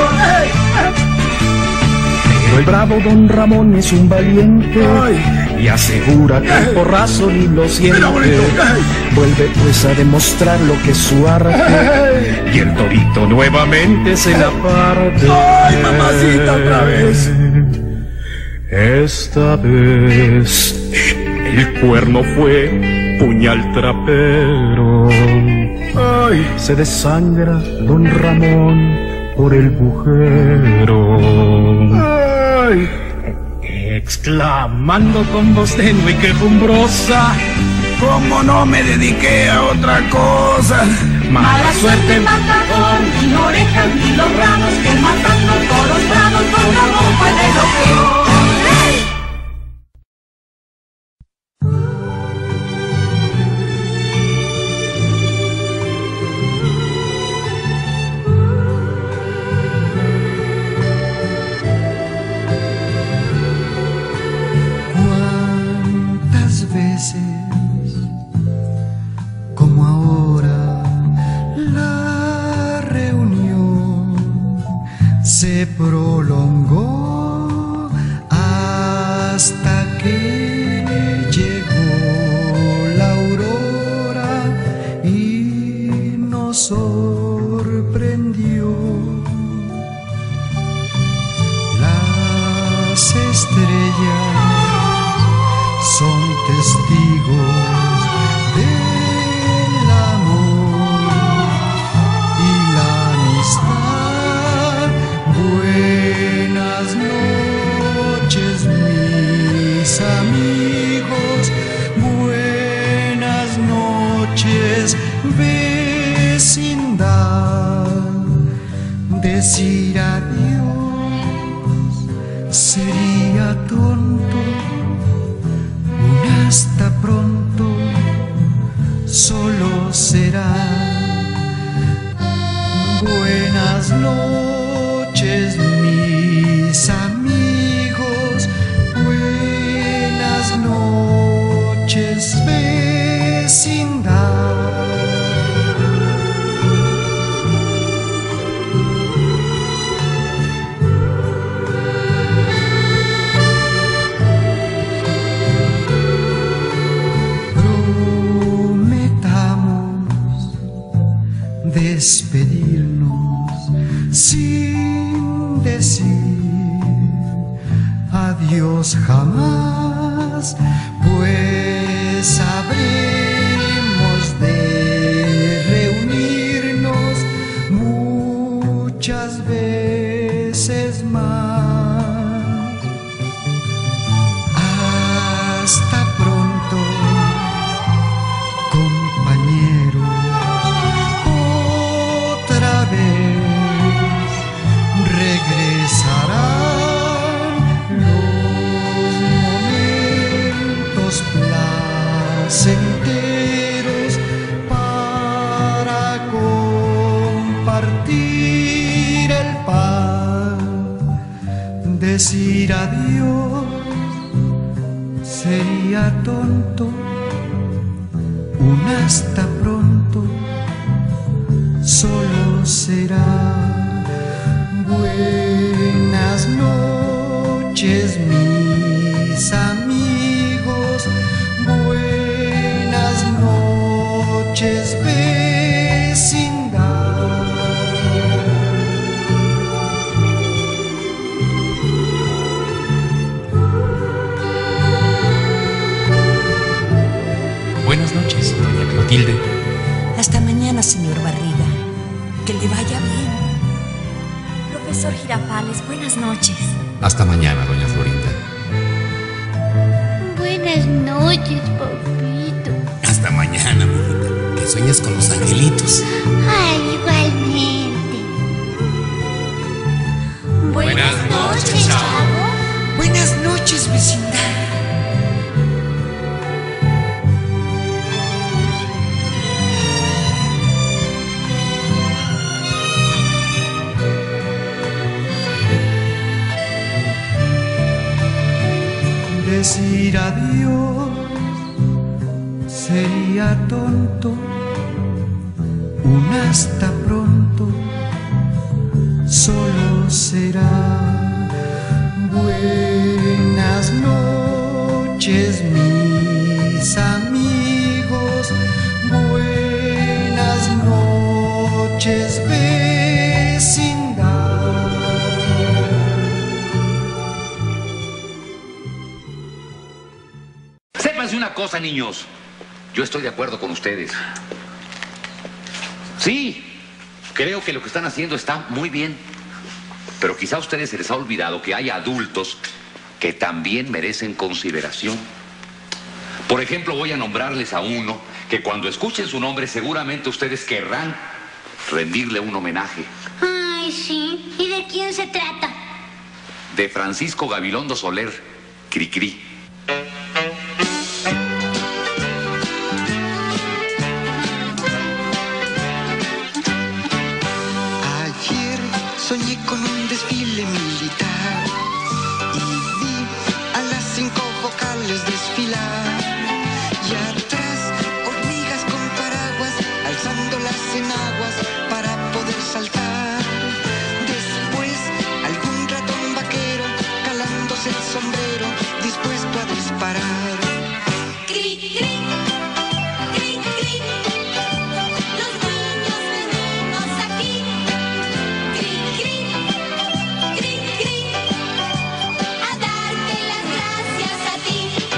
Pero el bravo don Ramón es un valiente, y asegura que el porrazo ni lo siente. Vuelve pues a demostrar lo que es su arte, y el torito nuevamente se la parte. ¡Ay, mamacita, otra vez! Esta vez el cuerno fue puñal trapero. Ay, se desangra don Ramón por el bujero. Ay, exclamando con voz tenue y quejumbrosa, ¿cómo no me dediqué a otra cosa? Mala suerte, matador, ni orejas ni los ramos, que matando toros bravos, don Ramón fue de lo peor. Como ahora la reunión se prolongó hasta que llegó la aurora y nos sorprendió. Las estrellas son testigos del amor y la amistad. Buenas noches, mis amigos. Buenas noches, vecindad. Decir adiós sería tonto. Hasta pronto solo será. Buenas noches, mis amigos. Buenas noches, vecindad. Despedirnos sin decir adiós jamás, pues habremos de reunirnos muchas veces más. más. Hasta pronto, compañeros, otra vez regresarán los momentos placenteros para compartir el pan. Decir adiós sería tonto, un hasta pronto solo será. Buenas noches, mis amigos, buenas noches, vecindad. Buenas noches, doña Clotilde. Hasta mañana, señor Barriga. Que le vaya bien. Profesor Girafales, buenas noches. Hasta mañana, doña Florinda. Buenas noches, papito. Hasta mañana, mijita. Que sueñes con los angelitos. Ay, igualmente. Buenas noches, chavo. Buenas noches, vecindad. Decir adiós sería tonto, un hasta pronto solo será. Buenas noches, mis amigos, buenas noches, vecindad. Sépanse una cosa, niños. Yo estoy de acuerdo con ustedes. Sí, creo que lo que están haciendo está muy bien. Pero quizá a ustedes se les ha olvidado que hay adultos que también merecen consideración. Por ejemplo, voy a nombrarles a uno que cuando escuchen su nombre seguramente ustedes querrán rendirle un homenaje. Ay, sí. ¿Y de quién se trata? De Francisco Gabilondo Soler, Cricri. Soñé con un desfile militar y vi a las cinco vocales desfilar y atrás hormigas con paraguas alzando las enaguas para poder saltar. Después algún ratón vaquero calándose el sombrero dispuesto a disparar. Cri, cri, cri, cri. Los niños venimos aquí. Cri, cri, cri, cri. A darte las gracias a ti.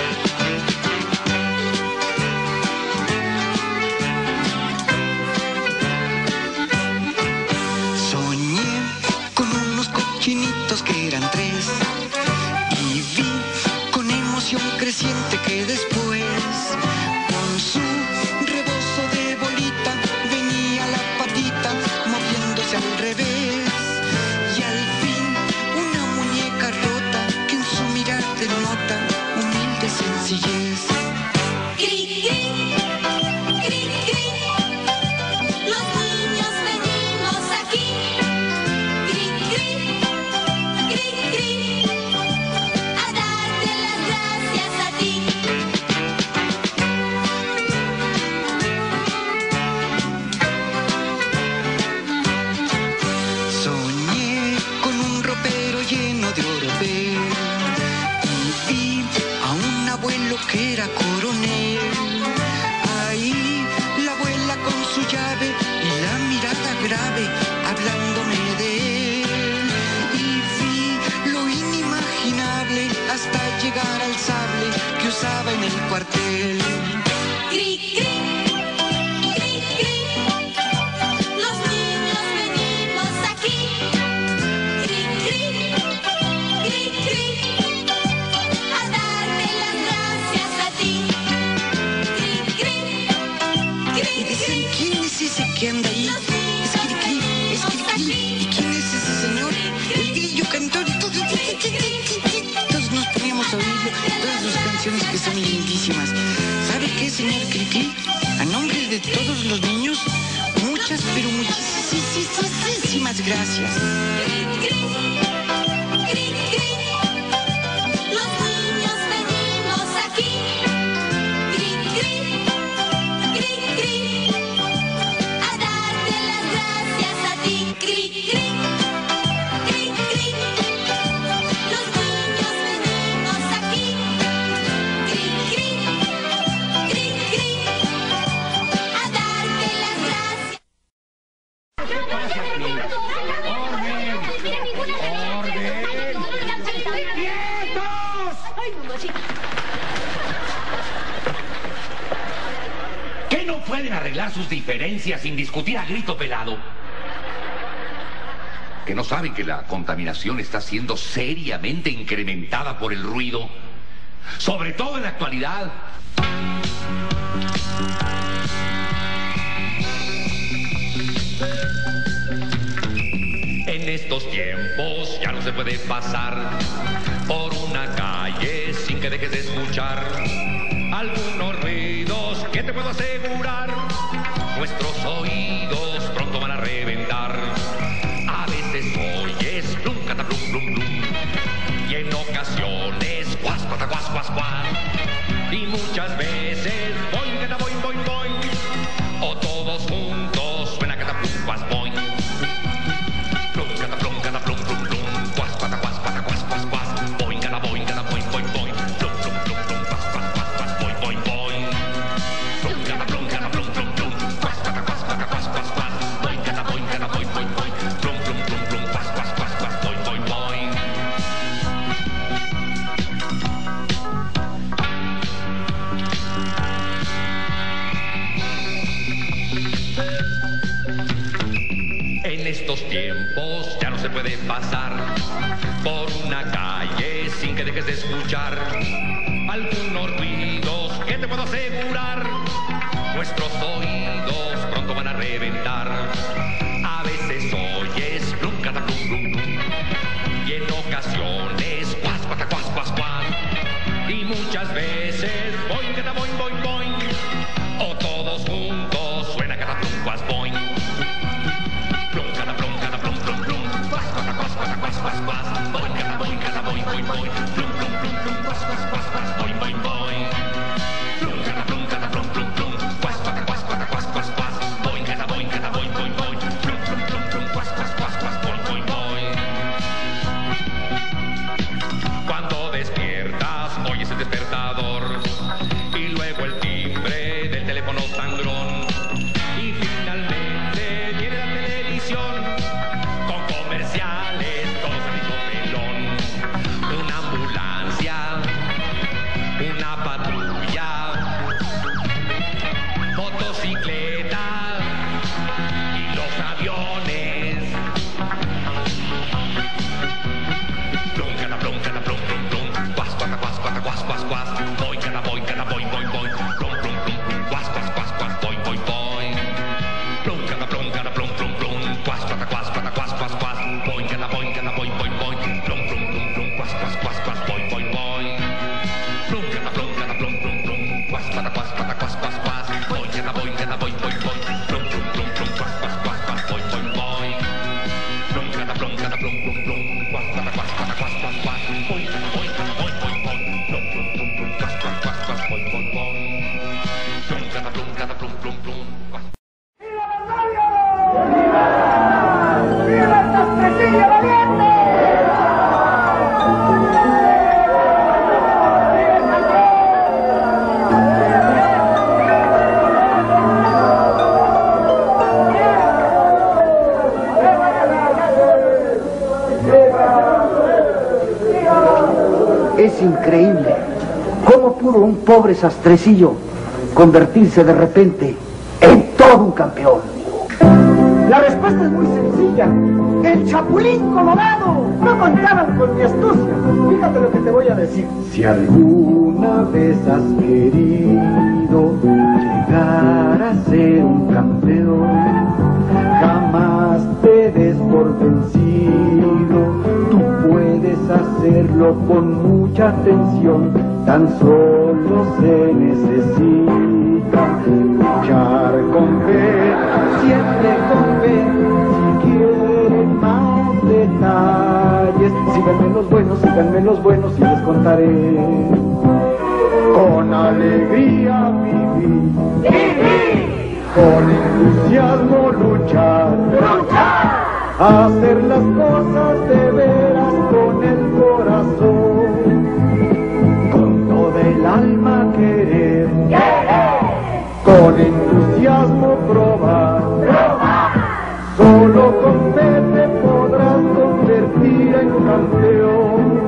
Soñé con unos cochinitos que eran tres y vi con emoción creciente que después con su rebozo de bolita venía la patita moviéndose al revés y al fin una muñeca rota que en su mirar denota humilde sencillez. Cri, cri, cri, cri. Los niños venimos aquí. Cri, cri, cri, cri. A darte las gracias a ti. Soñé con un ropero lleno de oropel y vi a un abuelo que era coronel. Ahí la abuela con su llave y la mirada grave hablándome de él. Y vi lo inimaginable hasta llegar al sable que usaba en el cuartel. Cri, cri, cri, cri. Los niños venimos aquí. Cri, cri, Todos nos poníamos a oír todas sus canciones que son lindísimas. ¿Sabe qué, señor Cricri? A nombre de todos los niños, muchas, pero muchísimas gracias. ¿Qué no pueden arreglar sus diferencias sin discutir a grito pelado? ¿Que no saben que la contaminación está siendo seriamente incrementada por el ruido? Sobre todo en la actualidad. En estos tiempos ya no se puede pasar por una calle sin que dejes de escuchar algunos ruidos que te puedo asegurar nuestros oídos pronto van a reventar. A veces oyes plum, cata, plum, plum, plum, y en ocasiones guas, cuata, guas, guas, guas, y muchas veces boing, cata, boing, boing, boing, o todos juntos suena cata, plum, guas, boing. Plum, cata, plum, cata, plum, plum, plum, guas, cuata, guas, cuata, guas, guas, guas, boing, cata, boing, cata, boing, boing, boing, plum, plum, plum, plum, guas, guas, guas, guas, boing, boing, boing, plum, cata, plum, cata, plum, plum, plum, guas, cuata, guas, cuata, guas, guas, guas, boing, cata, boing, cata, boing, boing, boing, plum, plum, plum, plum, guas, guas, guas, guas, boing, boing, boing. En estos tiempos ya no se puede pasar por una calle sin que dejes de escuchar algunos ruidos que te puedo asegurar nuestros oídos pronto van a reventar. A veces oyes plum, cata, plum, plum, plum, y en ocasiones guas, cuata, guas, guas, guas, y muchas veces boing, cata, boing, boing, boing, o todos juntos suena cata, plum, guas, boing. Plum, cata, plum, cata, plum, plum, plum, guas, cuata, guas, cuata, guas, guas, guas, boing, cata, boing, cata, boing, boing, boing, plum, plum, plum, plum, guas, guas, guas, guas, boing, boing, boing. Plum, cata, plum, cata, plum, plum, plum, guas, cuata, guas, cuata, guas, guas, guas, boing, cata, boing, cata, boing, boing, boing, plum, plum, plum, plum, guas, guas, guas, guas, boing, boing, boing. Cuando despiertas, oyes el despertador y luego el timbre del teléfono sangrón y finalmente viene la televisión con comerciales, todos al mismo pelón, una ambulancia, una patrulla, motocicleta y los aviones. Plum, cata, plum, cata, plum, plum, plum, guas, cuata, guas, cuata, guas, guas, guas, boing, cata, boing, cata, boing, boing, boing, plum, plum, plum, plum, guas, guas, guas, guas, boing, boing, boing. Plum, cata, plum, cata, plum, plum, plum, guas, cuata, guas, cuata, guas, guas, guas, boing, cata, boing, cata, boing, boing, boing, plum, plum, plum, plum, guas, guas, guas, guas, boing, boing, boing. Plum, cata, plum, cata, plum, plum, plum, guas, cuata, guas, cuata, guas, guas, guas, boing, cata, boing, cata, boing, boing, boing, plum, plum, plum, plum, guas, guas, guas, guas, boing, boing, boing. Plum, cata, plum, cata, plum, plum, plum, guas, cuata, guas, cuata, guas, guas, guas, boing, cata, boing, cata, boing, boing, boing, plum, plum, plum, plum, guas, guas, guas, guas, boing, boing, boing. Plum, cata, plum, cata, plum, plum, plum, guas. ¡Viva el Castrecillo valiente! Es increíble cómo pudo un pobre sastrecillo convertirse de repente en todo un campeón. La respuesta es muy sencilla. El Chapulín Colorado. No contaban con mi astucia. Fíjate lo que te voy a decir. Si alguna vez has querido llegar a ser un campeón, jamás te des por vencido. Tú puedes hacer hacerlo con mucha atención, tan solo se necesita luchar con fe, siempre con fe. Si quieren más detalles, síganme los buenos, síganme los buenos y les contaré. Con alegría vivir, vivir. Con entusiasmo luchar, luchar. Hacer las cosas de veras con el corazón, con toda el alma querer, querer. Con entusiasmo probar, probar. Solo con fe te podrás convertir en campeón.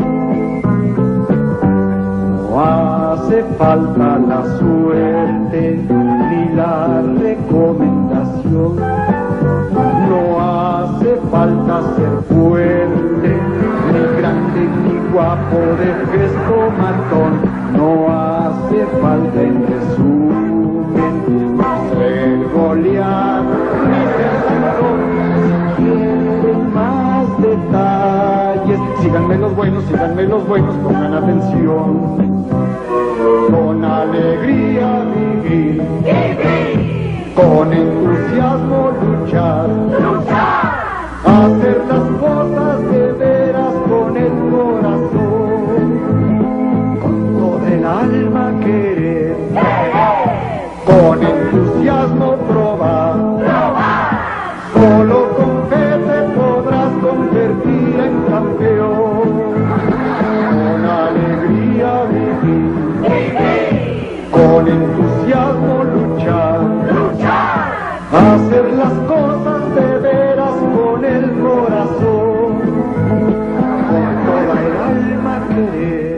No hace falta la suerte ni la recomendación, no hace falta ser fuerte, ni grande, ni guapo de gesto matón, no hace falta en resumen ser Goliat ni ser Sansón. Si quieren más detalles, síganme los buenos, síganme los buenos, pongan atención. Con alegría vivir, vivir. Con entusiasmo luchar, luchar. Hacer las cosas de veras con el corazón, con toda el alma querer, querer. Con entusiasmo probar, probar. Solo con fe te podrás convertir en campeón. Con alegría vivir, vivir. Con entusiasmo luchar, luchar. Hacer las cosas de veras con el corazón, con toda el alma querer.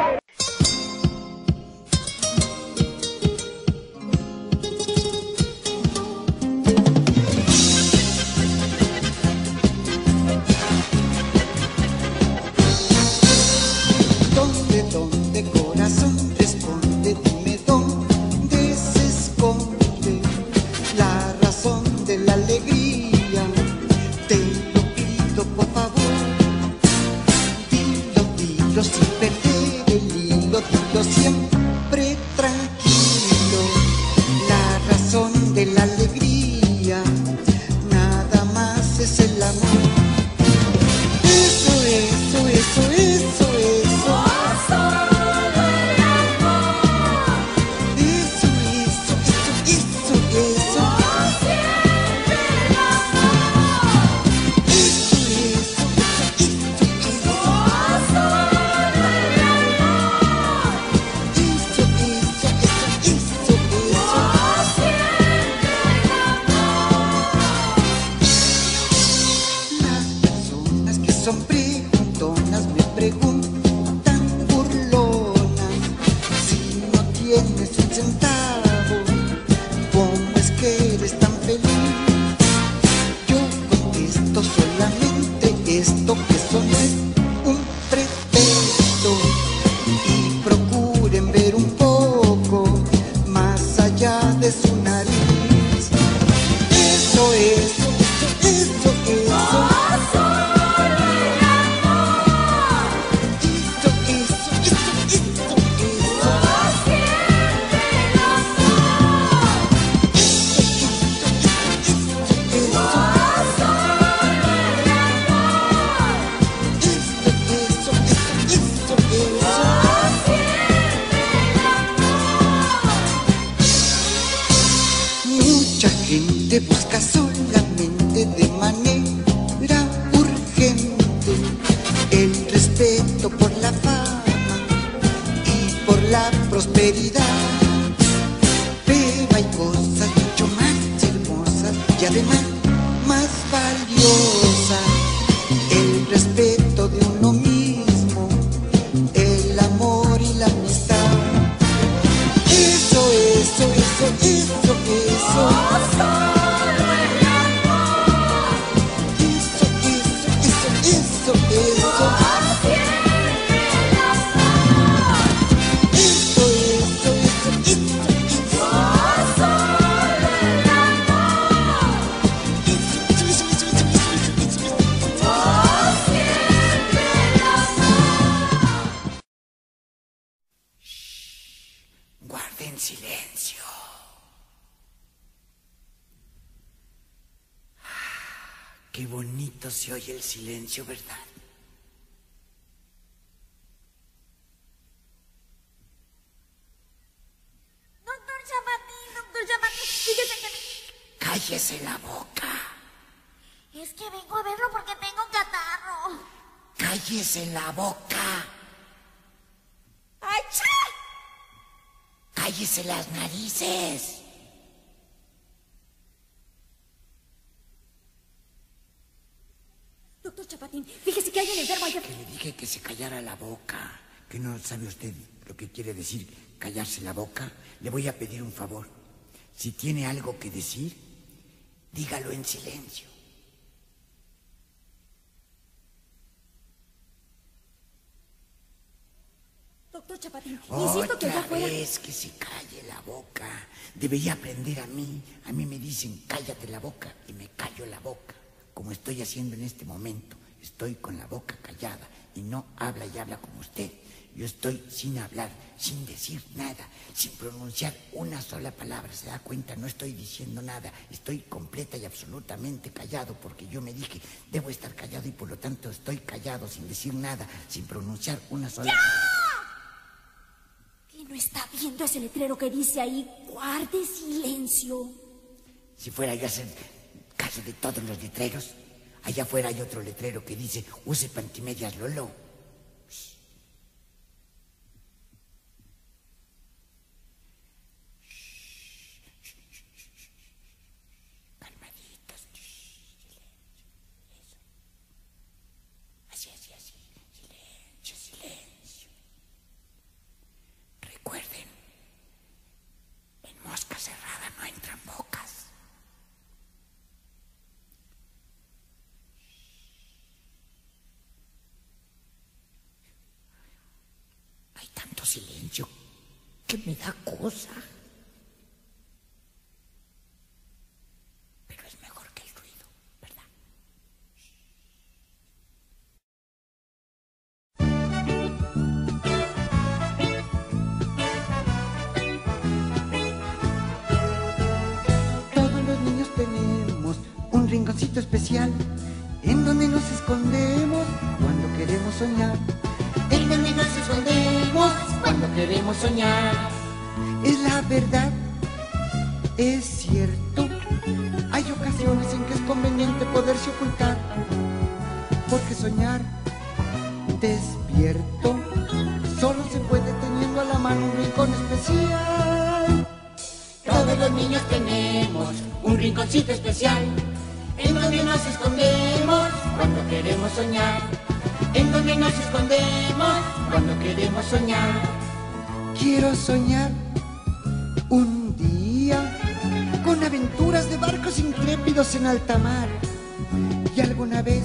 ¿Dónde, dónde, corazón? Responde, dime dónde se esconde la razón de la alegría. Te lo pido por favor, dilo, dilo sin perder el hilo, dilo siempre tranquilo. La razón de la alegría, nada más es el amor. Eso, eso, eso, eso, eso. Eso, eso, eso, eso, eso. Son preguntonas, me preguntan burlonas, si no tienes un centavo, ¿cómo es que eres tan feliz? Yo contesto solamente esto, que eso no es un pretexto, y procuren ver un poco más allá de su nariz. Eso, eso, eso, eso, eso. Mucha gente busca solamente de manera urgente el respeto por la fama y por la prosperidad. Pero hay cosas mucho más hermosas y además más valiosas: el respeto de uno mismo, el amor y la amistad. Eso, eso, eso, eso, eso. Eso, eso, eso, eso, eso. Eso, eso, eso, eso, eso. Eso, eso, eso, eso, eso, eso, eso. silencio. Qué bonito se oye el silencio, ¿verdad? Doctor Chapatín, doctor Chapatín, fíjese que... Cállese la boca. Es que vengo a verlo porque tengo catarro. Cállese la boca. ¡Achá! Cállese las narices. Doctor Chapatín, fíjese que hay un enfermo allá. Que le dije que se callara la boca. ¿Que no sabe usted lo que quiere decir callarse la boca? Le voy a pedir un favor. Si tiene algo que decir, dígalo en silencio. Doctor Chapatín, Otra insisto que allá afuera... vez que se calle la boca. Debería aprender a mí. A mí me dicen cállate la boca y me callo la boca. Como estoy haciendo en este momento. Estoy con la boca callada y no habla y habla como usted. Yo estoy sin hablar, sin decir nada, sin pronunciar una sola palabra. ¿Se da cuenta? No estoy diciendo nada. Estoy completa y absolutamente callado porque yo me dije, debo estar callado y por lo tanto estoy callado sin decir nada, sin pronunciar una sola palabra. ¿Qué no está viendo ese letrero que dice ahí, guarde silencio? Si fuera yo a hacer caso de todos los letreros, allá afuera hay otro letrero que dice, use pantimedias Lolo. Recuerden, en mosca cerrada no entran bocas. Hay tanto silencio que me da cosa. Pero es mejor que el ruido, ¿verdad? Todos los niños tenemos un rinconcito especial en donde nos escondemos cuando queremos soñar. En donde nos escondemos cuando queremos soñar. Es la verdad, es cierto. Hay ocasiones en que es conveniente poderse ocultar, porque soñar despierto solo se puede teniendo a la mano un rincón especial. Todos los niños tenemos un rinconcito especial en donde nos escondemos cuando queremos soñar. En donde nos escondemos cuando queremos soñar. Quiero soñar un día con aventuras de barcos intrépidos en alta mar. Y alguna vez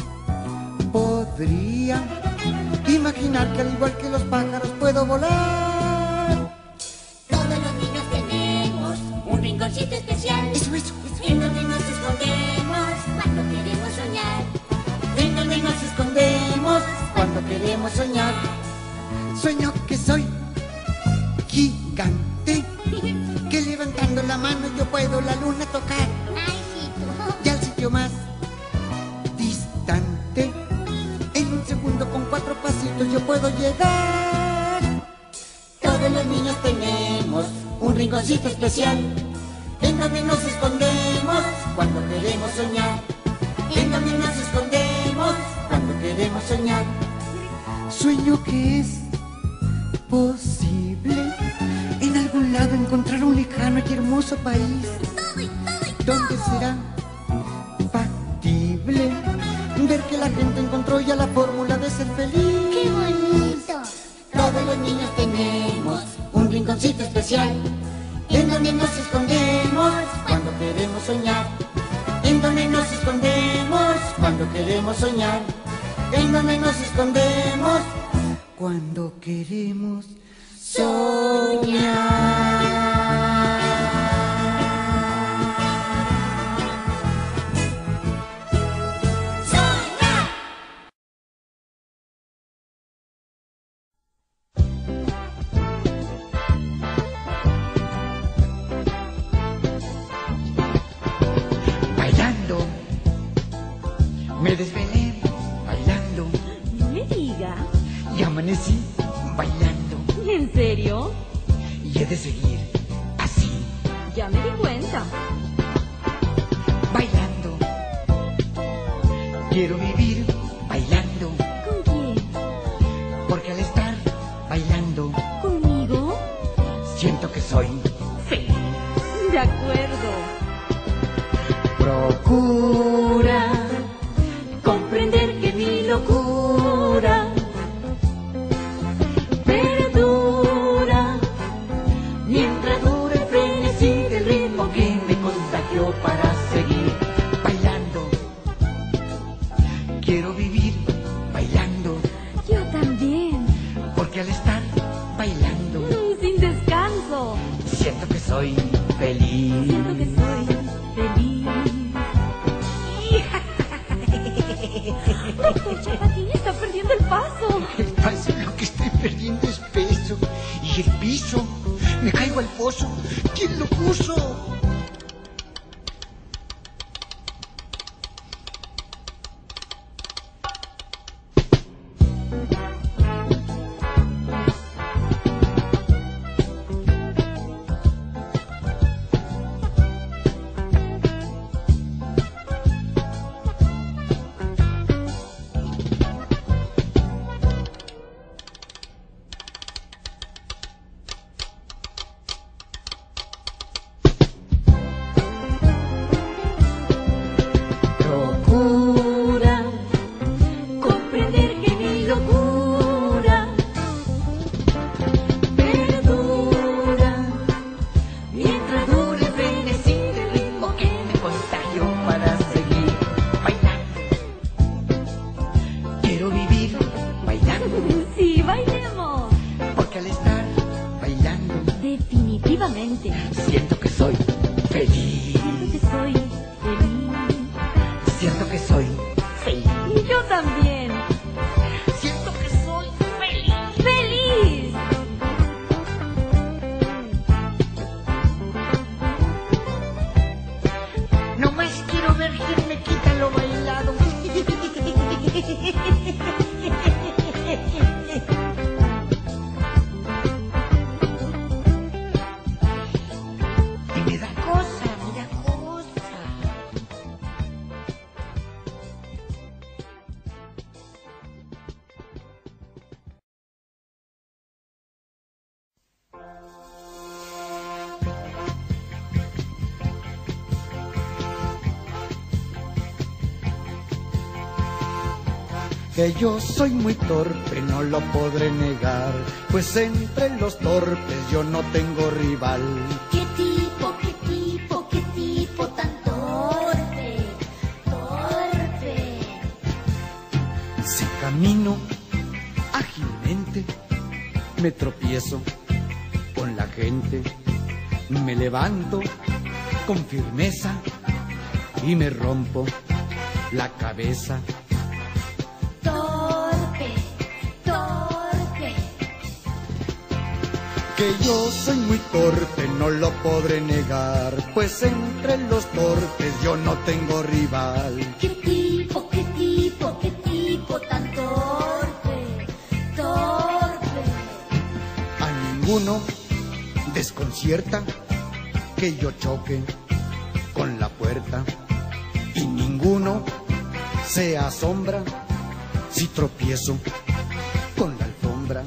podría imaginar que al igual que los pájaros puedo volar. Todos los niños tenemos un rinconcito especial. Eso, eso, eso. En donde nos escondemos cuando queremos soñar. En donde nos escondemos cuando queremos soñar. Sueño que soy gigante, que levantando la mano yo puedo la luna tocar. Ay, sí, tú. Y al sitio más distante, en un segundo con cuatro pasitos yo puedo llegar. Todos los niños tenemos un rinconcito especial en donde nos escondemos cuando queremos soñar. En donde nos escondemos cuando queremos soñar. Sueño que es posible en algún lado encontrar un lejano y hermoso país donde será factible ver que la gente encontró ya la fórmula de ser feliz. ¡Qué bonito! Todos los niños tenemos un rinconcito especial en donde nos escondemos cuando queremos soñar. En donde nos escondemos cuando queremos soñar. En donde nos escondemos cuando queremos soñar. Me desvelé bailando. No me diga. Y amanecí bailando. ¿En serio? Y he de seguir así. Ya me di cuenta. Bailando. Quiero vivir bailando. ¿Con quién? Porque al estar bailando ¿Conmigo? siento que soy feliz. De acuerdo. Procura comprender que mi locura perdura mientras dure el frenesí del ritmo que me contagió para seguir bailando. Quiero vivir bailando. Yo también. Porque al estar bailando Mm, sin descanso. siento que soy feliz. Siento que soy feliz. Doctor Chapatín está perdiendo el paso. El paso, lo que estoy perdiendo es peso. Y el piso, me caigo al pozo. ¿Quién lo puso? Procura comprender que mi locura perdura mientras dure el frenesí del ritmo que me contagió para seguir bailando. Quiero vivir bailando. Sí, bailemos. Porque al estar bailando Definitivamente. siento que soy feliz. Siento que soy feliz. Siento que soy feliz. Y yo también. Siento que soy feliz. ¡Feliz! Nomás quiero ver quién me quita lo bailado. Y me da cosa, me da cosa. Que yo soy muy torpe, no lo podré negar, pues entre los torpes yo no tengo rival. ¿Qué tipo, qué tipo, qué tipo tan torpe, torpe? Si camino ágilmente, me tropiezo con la gente, me levanto con firmeza y me rompo la cabeza. Torpe, torpe. Que yo soy muy torpe, no lo podré negar, pues entre los torpes yo no tengo rival. ¿Qué tipo, qué tipo, qué tipo tan torpe, torpe? A ninguno desconcierta que yo choque con la puerta, y ninguno se asombra si tropiezo con la alfombra.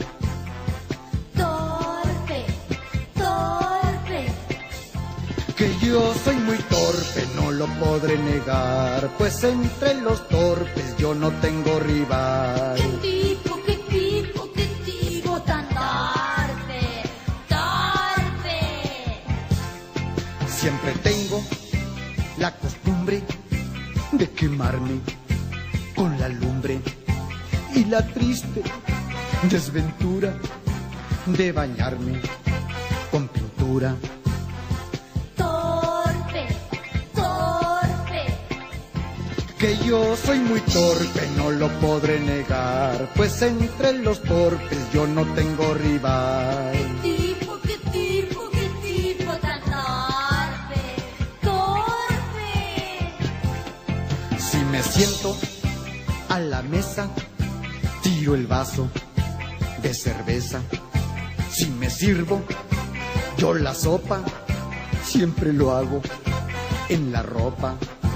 Torpe, torpe. Que yo soy muy torpe, no lo podré negar, pues entre los torpes yo no tengo rival. ¿Qué tipo, qué tipo, qué tipo tan torpe, torpe? Siempre tengo la costumbre de quemarme con la lumbre y la triste desventura de bañarme con pintura. Torpe, torpe. Que yo soy muy torpe, no lo podré negar, pues entre los torpes yo no tengo rival. ¿Qué tipo, qué tipo, qué tipo tan torpe, torpe? Si me siento a la mesa, tiro el vaso de cerveza. Si me sirvo yo la sopa, siempre lo hago en la ropa.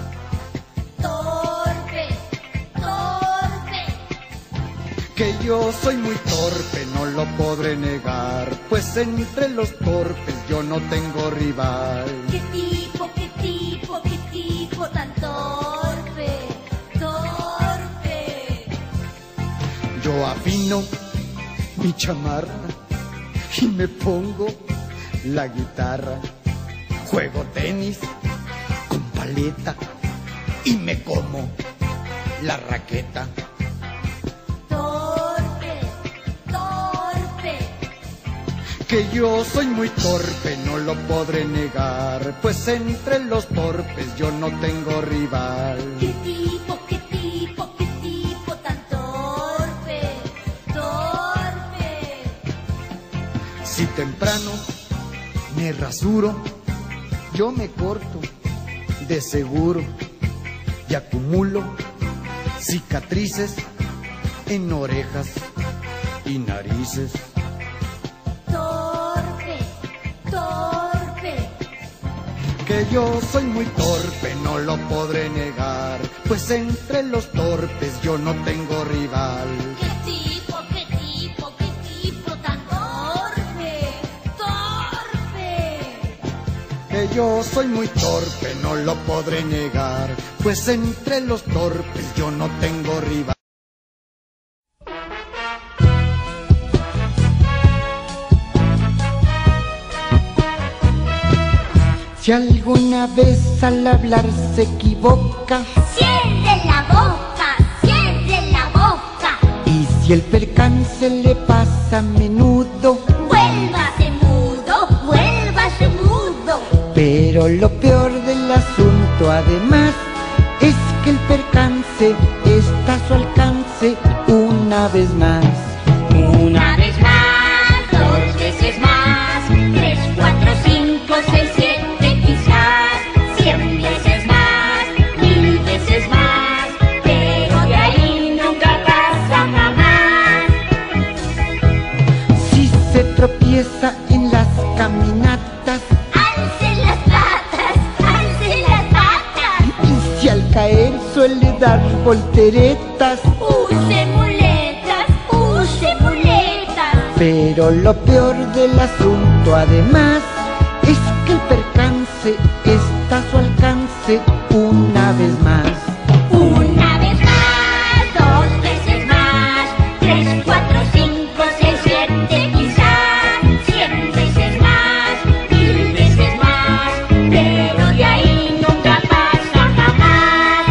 Torpe, torpe. Que yo soy muy torpe, no lo podré negar, pues entre los torpes yo no tengo rival. ¿Qué tipo, qué tipo, qué tipo tan torpe, torpe? Yo afino mi chamarra y me pongo la guitarra. Juego tenis con paleta y me como la raqueta. Torpe, torpe. Que yo soy muy torpe, no lo podré negar, pues entre los torpes yo no tengo rival. ¿Qué tipo, qué tipo, qué tipo tan torpe, torpe? Si temprano me rasuro, yo me corto de seguro y acumulo cicatrices en orejas y narices. Torpe, torpe. Que yo soy muy torpe, no lo podré negar, pues entre los torpes yo no tengo rival. ¿Qué tipo, qué tipo, qué tipo tan torpe, torpe? Que yo soy muy torpe, no lo podré negar, pues entre los torpes yo no tengo rival. Si alguna vez al hablar se equivoca, cierre la boca, cierre la boca. Y si el percance le pasa a menudo, vuélvase mudo, vuélvase mudo. Pero lo peor del asunto además es que el percance está a su alcance una vez más. Una vez más, dos veces más, tres, cuatro, cinco, seis, siete, quizás, cien veces más, mil veces más, pero de ahí nunca pasa jamás. Si se tropieza en las caminatas, alce las patas, alce las patas. Y si al caer suele dar volteretas, use muletas, use muletas. Pero lo peor del asunto además es que el percance está a su alcance una vez más. Una vez más, dos veces más, tres, cuatro, cinco, seis, siete, quizás, cien veces más, mil veces más, pero de ahí nunca pasa jamás.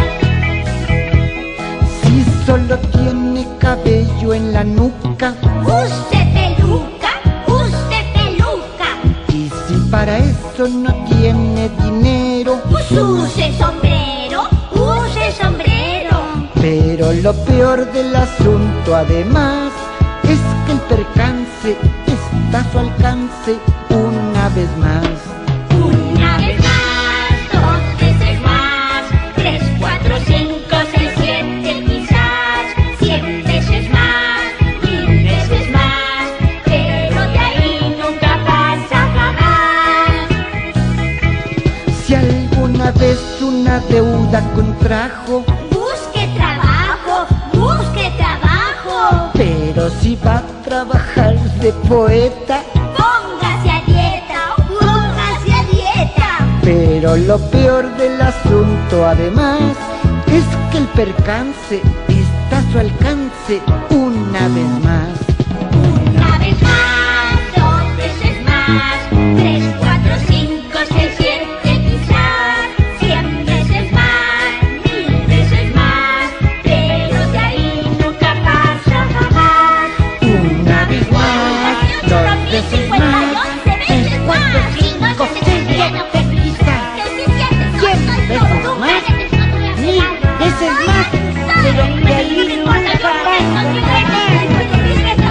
Si solo tiene cabello en la nuca, use peluca, use peluca. Y si para eso no tiene dinero, pues use sombrero, use sombrero. Pero lo peor del asunto además es que el percance está a su alcance una vez más. Una vez más, dos veces más, tres, cuatro, cinco, seis, siete, quizás, cien veces más, mil veces más, pero de ahí nunca pasa jamás. Si alguna vez una deuda contrajo, busque trabajo, busque trabajo. Pero si va a trabajar de poeta, póngase a dieta, póngase a dieta. Pero lo peor del asunto además es que el percance está a su alcance una vez más. Una vez más, dos veces más, tres, cuatro, cinco, seis, siete, quizás, cien veces más, mil veces más, pero de ahí nunca pasa jamás. Una vez más, dos veces más, tres, cuatro, cinco, seis, siete, quizás, cien veces más, mil veces más, pero de ahí nunca pasa jamás.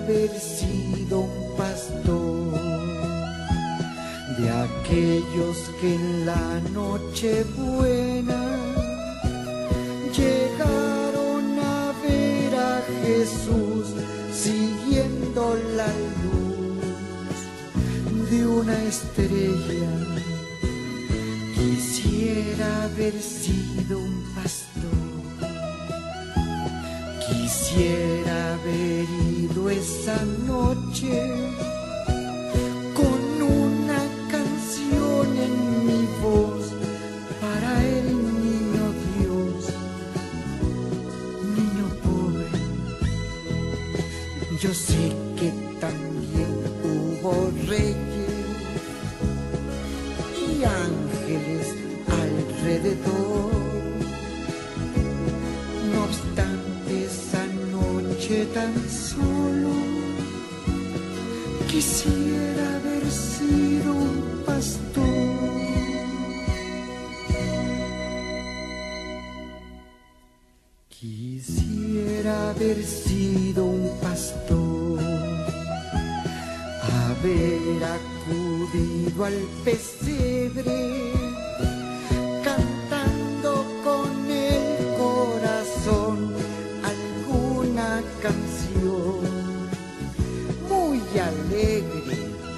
haber sido un pastor, de aquellos que en la noche buena llegaron a ver a Jesús siguiendo la luz de una estrella. Quisiera haber sido un pastor, quisiera haber ido esa noche con una canción en mi voz para el niño Dios, niño pobre. Yo sé que también hubo reyes y ángeles alrededor. No obstante, esa noche tan solo quisiera haber sido un pastor. Quisiera haber sido un pastor, haber acudido al pesebre, cantando con el corazón alguna canción muy alegre.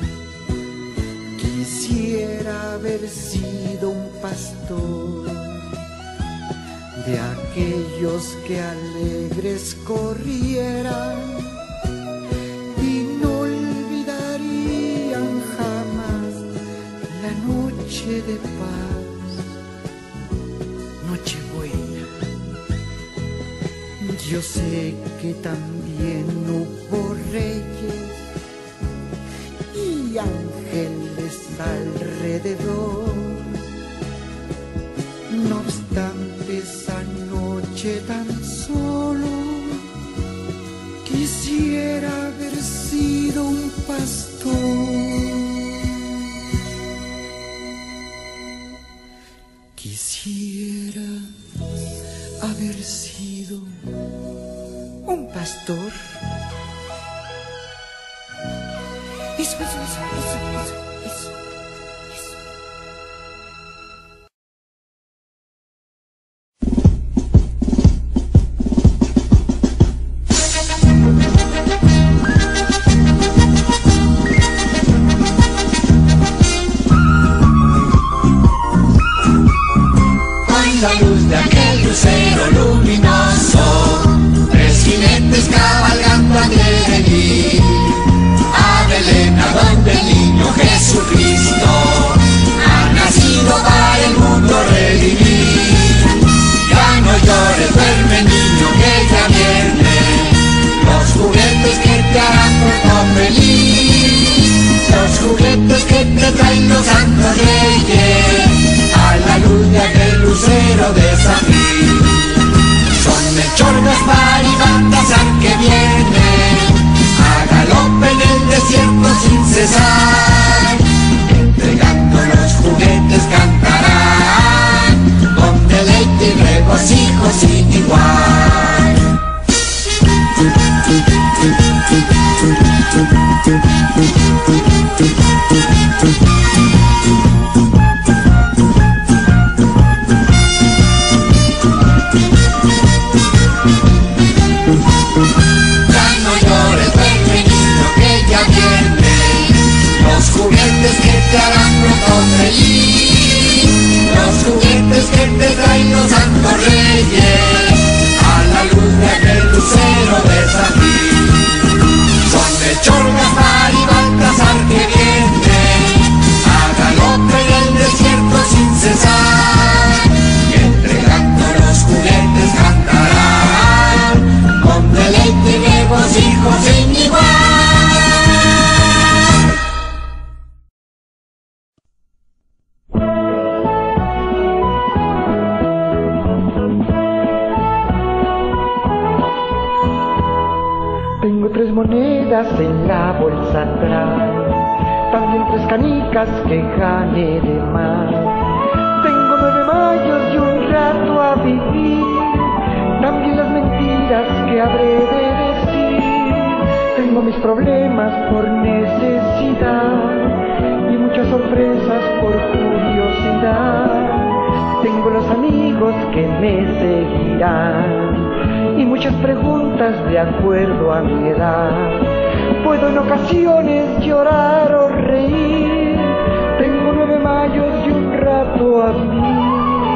Quisiera haber sido un pastor, de aquellos que alegres corrieran y no olvidarían jamás la noche de paz, noche buena. Yo sé que también hubo reyes y ángeles alrededor. No obstante, esa noche tan solo quisiera haber sido un pastor. Quisiera haber sido un pastor. Eso, eso, eso, eso, eso, eso. La luz de aquel lucero luminoso, tres jinetes cabalgando han de venir a Belén, a donde el niño Jesucristo ha nacido para el mundo redimir. Ya no llores, duerme niño, que ya viene los juguetes que te harán pronto feliz, los juguetes que te traen los santos reyes a la luz de aquel lucero de zafir. Son mechorgas maribandas al que viene a galope en el desierto sin cesar, entregando los juguetes cantarán con deleite y regocijo sin igual. Los juguetes que te harán pronto feliz, los juguetes que te traen los santos reyes a la luz de aquel lucero de zafir. Son mechorgas maribandas al que viene a galope en el desierto sin cesar, y entregando los juguetes cantarán con deleite y regocijo sin igual. Tres monedas en la bolsa atrás, también tres canicas que gané de más. Tengo nueve mayos y un rato a vivir, también las mentiras que habré de decir. Tengo mis mis problemas por necesidad y muchas sorpresas por curiosidad. Tengo los amigos que me seguirán y muchas preguntas de acuerdo a mi edad. Puedo en ocasiones llorar o reír. Tengo nueve mayos y un rato a vivir.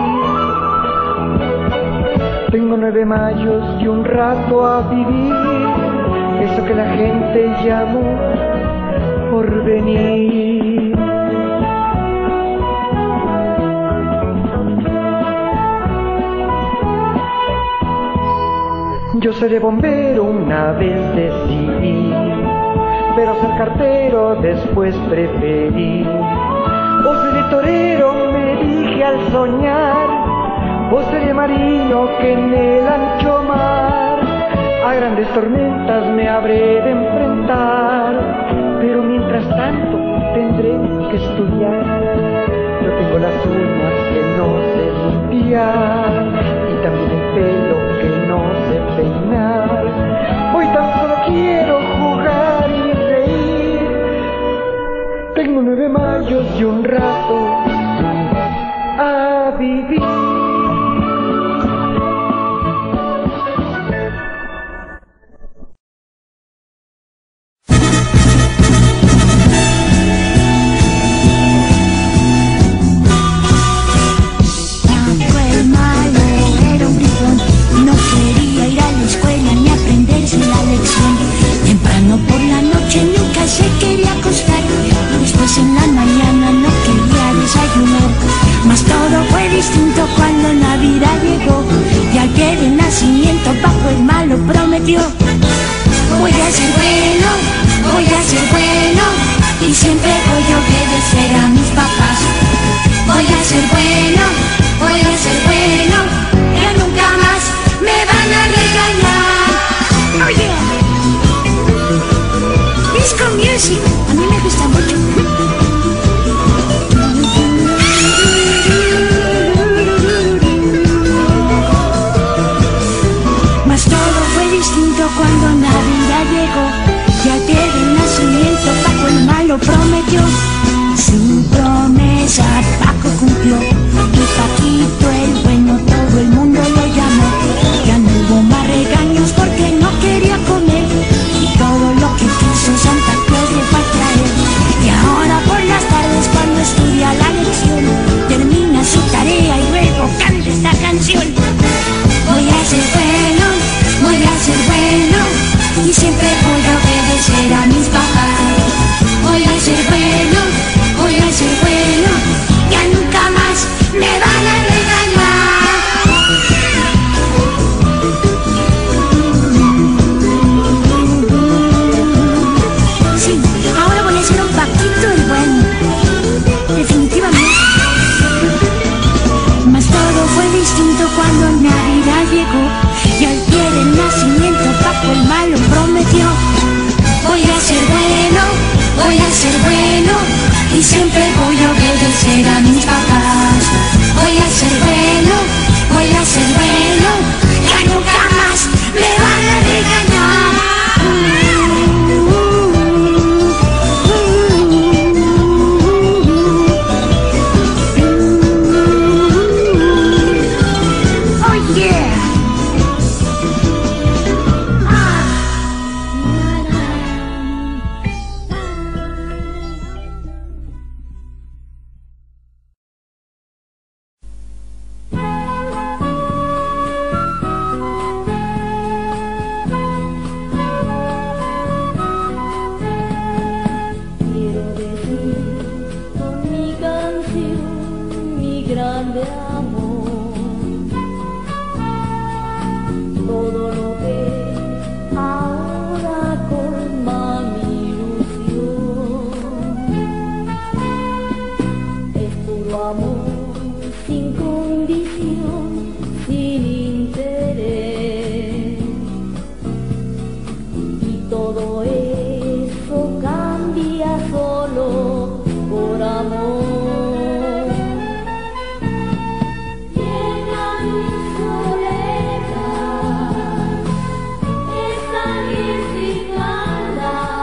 Tengo nueve mayos y un rato a vivir. Eso que la gente llamó por venir. Yo seré bombero, una vez decidí, pero ser cartero después preferí. O seré torero, me dije al soñar, o seré marino que en el ancho mar a grandes tormentas me habré de enfrentar. Pero mientras tanto tendré que estudiar. Yo tengo las uñas que no sé limpiar y también el pelo que no sé peinar. Hoy tan solo quiero jugar y reír. Tengo nueve mayos y un rato a vivir. Cuando Navidad llegó y al pie del nacimiento Paco el malo prometió: voy a ser bueno, voy a ser bueno y siempre voy a obedecer a mis papás. Voy a ser bueno, voy a ser bueno, que nunca más me van a regañar. Oye, Disco Music, a mí me gusta mucho. Cuando Navidad llegó y al pie del nacimiento Paco el malo prometió. Su promesa Paco cumplió y Paquito el bueno todo el mundo lo llamó. Ya no hubo más regaños porque no quería comer y todo lo que quiso Santa Claus le fue a traer. Y ahora por las tardes cuando estudia la lección termina su tarea y luego canta esta canción. Voy a ser bueno, voy a ser bueno y siempre voy a obedecer a mis papás. Voy a ser bueno, voy a ser bueno, ya nunca más me van a regañar. Sí, ahora voy a ser un Paquito el bueno, definitivamente. Mas todo fue distinto cuando Navidad llegó y al pie del nacimiento Paco el malo prometió. Voy a ser bueno, voy a ser bueno y siempre voy a obedecer a mis papás. Voy a ser bueno, voy a ser bueno, ya nunca más me van a regañar. Esa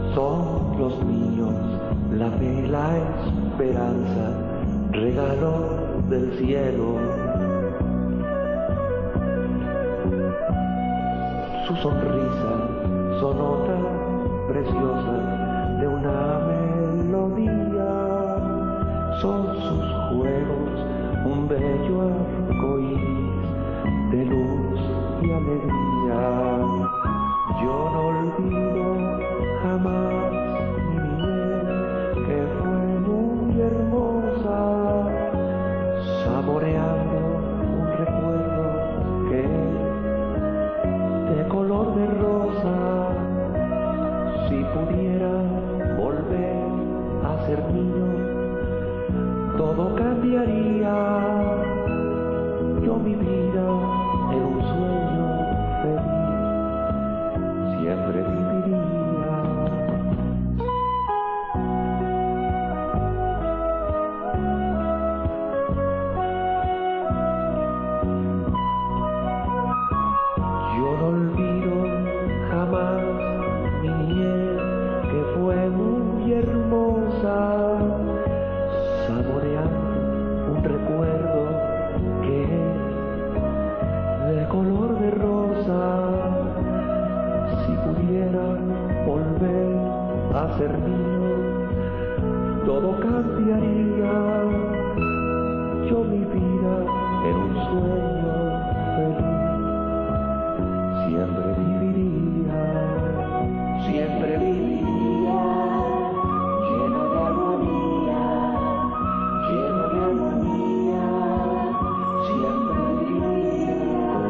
son los niños, la fe, la esperanza, regalo del cielo. Su sonrisa, sonota preciosa de una melodía, son sus juegos, un bello arcoíris de luz y alegría. Yo no olvido jamás mi niñez, que fue muy hermosa, saboreando un recuerdo que de color de rosa. Si pudiera volver a ser niño, todo cambiaría. Yo viviría en un sueño feliz, siempre viviría. Yo no olvido jamás mi niñez, que fue muy hermosa, saboreando un recuerdo que es de color de rosa. Si pudiera volver a ser niño, todo cambiaría. Yo viviría en un sueño feliz, siempre viviría, siempre viviría, lleno de armonía, lleno de armonía, siempre viviría.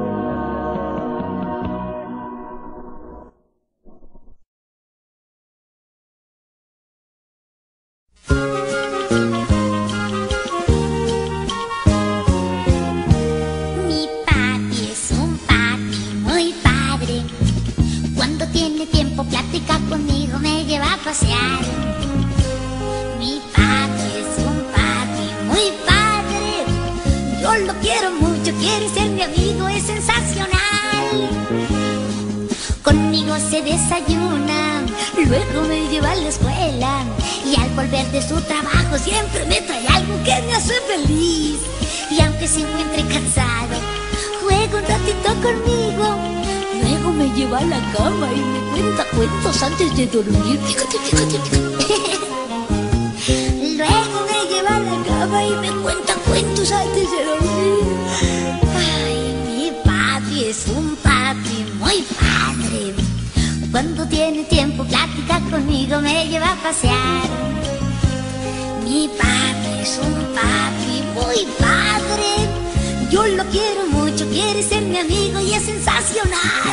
Mi papi es un papi muy padre. Cuando tiene tiempo platica conmigo, me lleva a pasear. Mi papi es un papi muy padre. Yo lo quiero mucho, quiere ser mi amigo, es sensacional. Conmigo se desayuna, luego me lleva a la escuela. Y al volver de su trabajo siempre me trae algo que me hace feliz. Y aunque se encuentre cansado, juega un ratito conmigo. Luego me lleva a la cama y me cuenta cuentos antes de dormir. Fíjate, fíjate, fíjate. Luego me lleva a la cama y me cuenta cuentos antes de dormir. Ay, mi papi es un papi muy padre. Cuando tiene tiempo platica conmigo, me lleva a pasear. Mi papi es un papi muy padre. Yo lo quiero mucho, quiere ser mi amigo y es sensacional.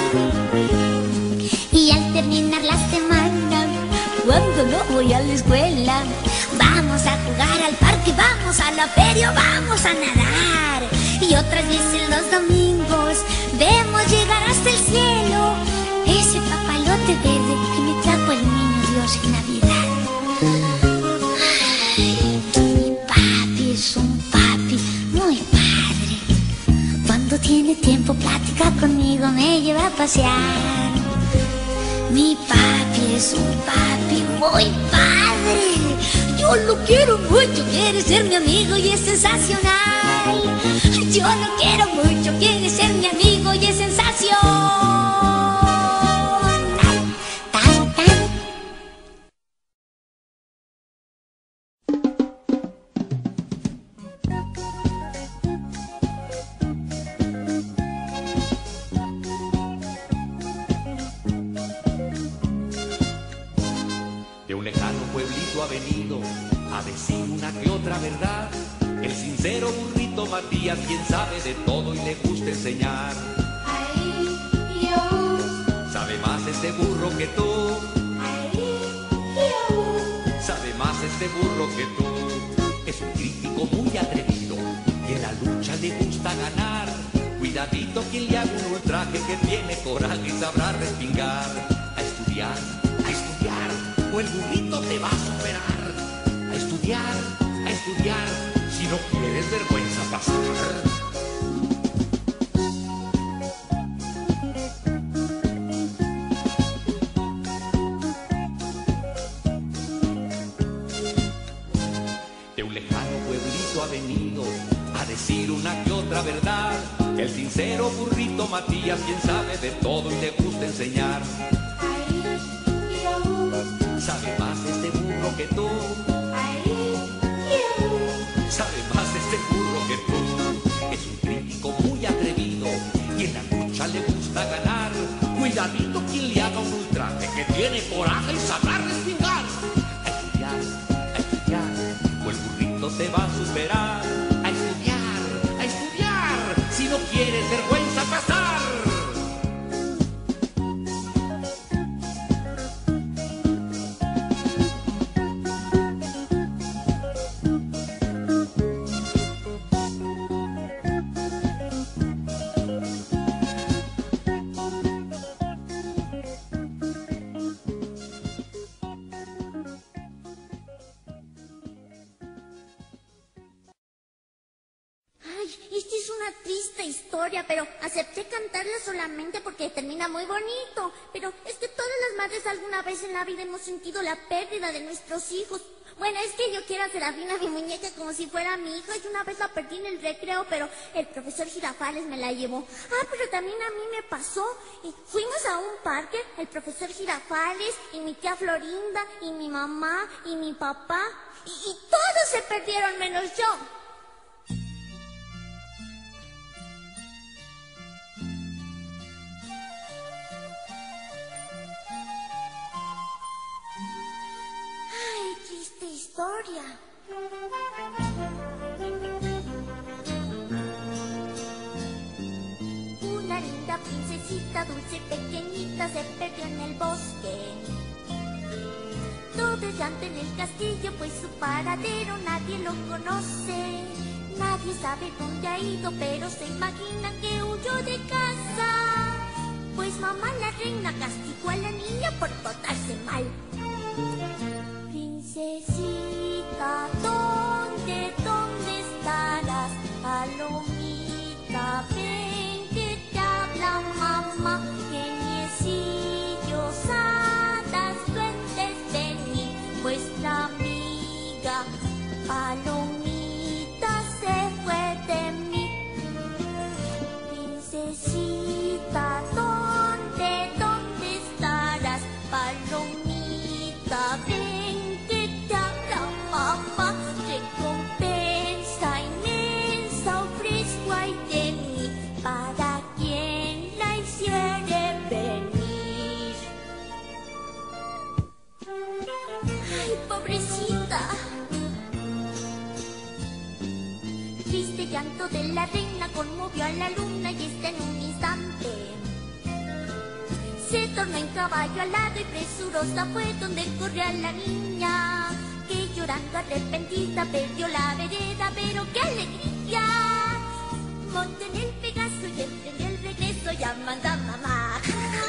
Y al terminar la semana, cuando no voy a la escuela, vamos a jugar al parque, vamos a la feria, vamos a nadar. Y otras veces los domingos vemos llegar hasta el cielo ese papalote verde que me trajo el niño Dios en Navidad. Ay, mi papi es un papi muy padre. Cuando tiene tiempo platica conmigo, me lleva a pasear. Mi papi es un papi muy padre. Yo lo quiero mucho, quiere ser mi amigo y es sensacional. Yo lo quiero mucho, quiere ser mi amigo y es sensacional. Tan, tan. De un lejano pueblito ha venido a decir una que otra verdad. El sincero burrito Matías, quien sabe de todo y le gusta enseñar. Sabe más este burro que tú. Sabe más este burro que tú. Es un crítico muy atrevido y en la lucha le gusta ganar. Cuidadito quien le haga un ultraje, que tiene coraje y sabrá respingar. A estudiar, a estudiar, o el burrito te va a superar. A estudiar, a estudiar, si no quieres vergüenza pasar. ha venido a decir una que otra verdad. El sincero burrito Matías, quien sabe de todo y le gusta enseñar. Sabe más este burro que tú. Sabe más este burro que tú. Es un crítico muy atrevido y en la lucha le gusta ganar. Cuidadito quien le haga un ultraje, que tiene coraje y sabrá respingar. A estudiar, a estudiar, o el burrito te va a superar. A estudiar, a estudiar, si no quieres vergüenza pasar. Pero acepté cantarla solamente porque termina muy bonito. Pero es que todas las madres alguna vez en la vida hemos sentido la pérdida de nuestros hijos. Bueno, es que yo quiero a Serafina, mi muñeca, como si fuera mi hija. Y una vez la perdí en el recreo, pero el profesor Girafales me la llevó. Ah, pero también a mí me pasó. Y fuimos a un parque, el profesor Girafales, y mi tía Florinda, y mi mamá, y mi papá. Y, y todos se perdieron menos yo. Historia. Una linda princesita dulce pequeñita se perdió en el bosque. Todo llanto en el castillo, pues su paradero nadie lo conoce. Nadie sabe dónde ha ido, pero se imagina que huyó de casa. Pues mamá la reina castigó a la niña por portarse mal. Princesita, ¿dónde, dónde estarás? Palomita, ven que te habla mamá. Geniecillos, hadas, duendes, venid, vuestra amiga Palomita se fue de mí. Princesita, ¿dónde, dónde estarás? Palomita, ven. Recompensa inmensa ofrezco ay de mí para quien la hiciere venir. Ay, pobrecita. Triste llanto de la reina conmovió a la luna y está en un instante se tornó en caballo alado y presurosa fue donde corría la niña, que llorando arrepentida perdió la vereda, pero qué alegría. Monte en el Pegaso y emprendió el regreso llamando a mamá.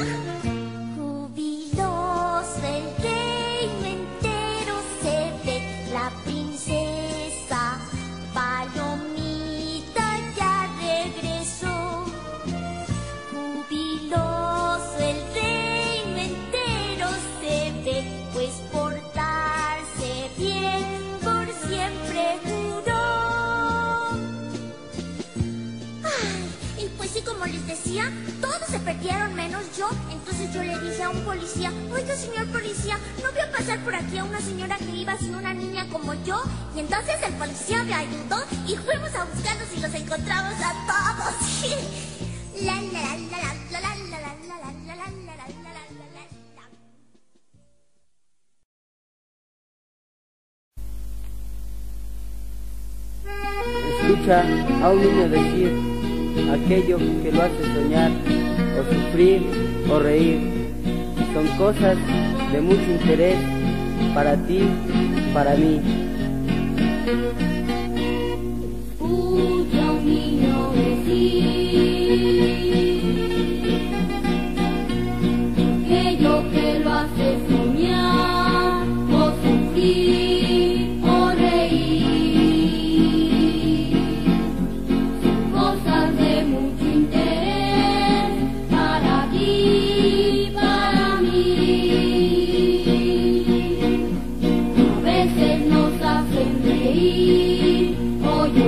Jubiloso el reino entero se ve, la princesa Palomita ya regresó. Jubiloso el reino entero se ve, pues portarse bien por siempre juró. Ay, y pues sí, como les decía, todos se perdieron menos yo. Entonces yo le dije a un policía: oiga, señor policía, ¿no vio pasar por aquí a una señora que iba sin una niña como yo? Y entonces el policía me ayudó y fuimos a buscarlos y los encontramos a todos. La la la la la la la la la la la la la la. Escucha a un niño decir aquello que lo hace soñar, o sufrir, o reír. Son cosas de mucho interés para ti, para mí. Escucha a un niño decir aquello que lo hace soñar, o sufrir, o reír. O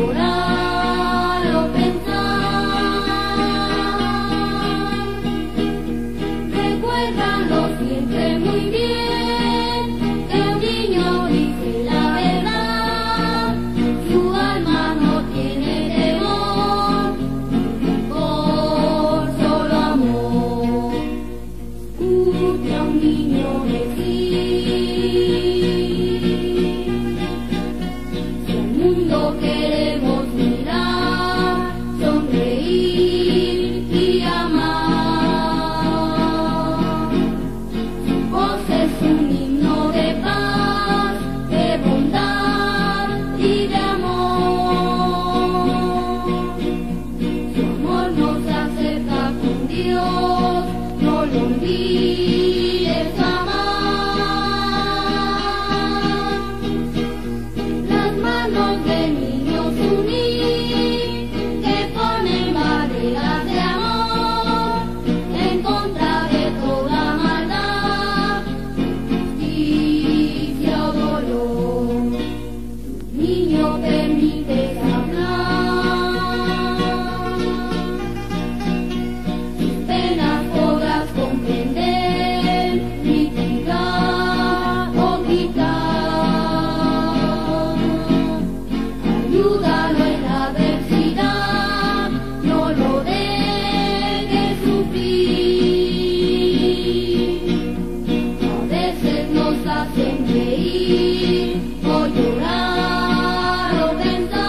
nos hacen reír o llorar o pensar.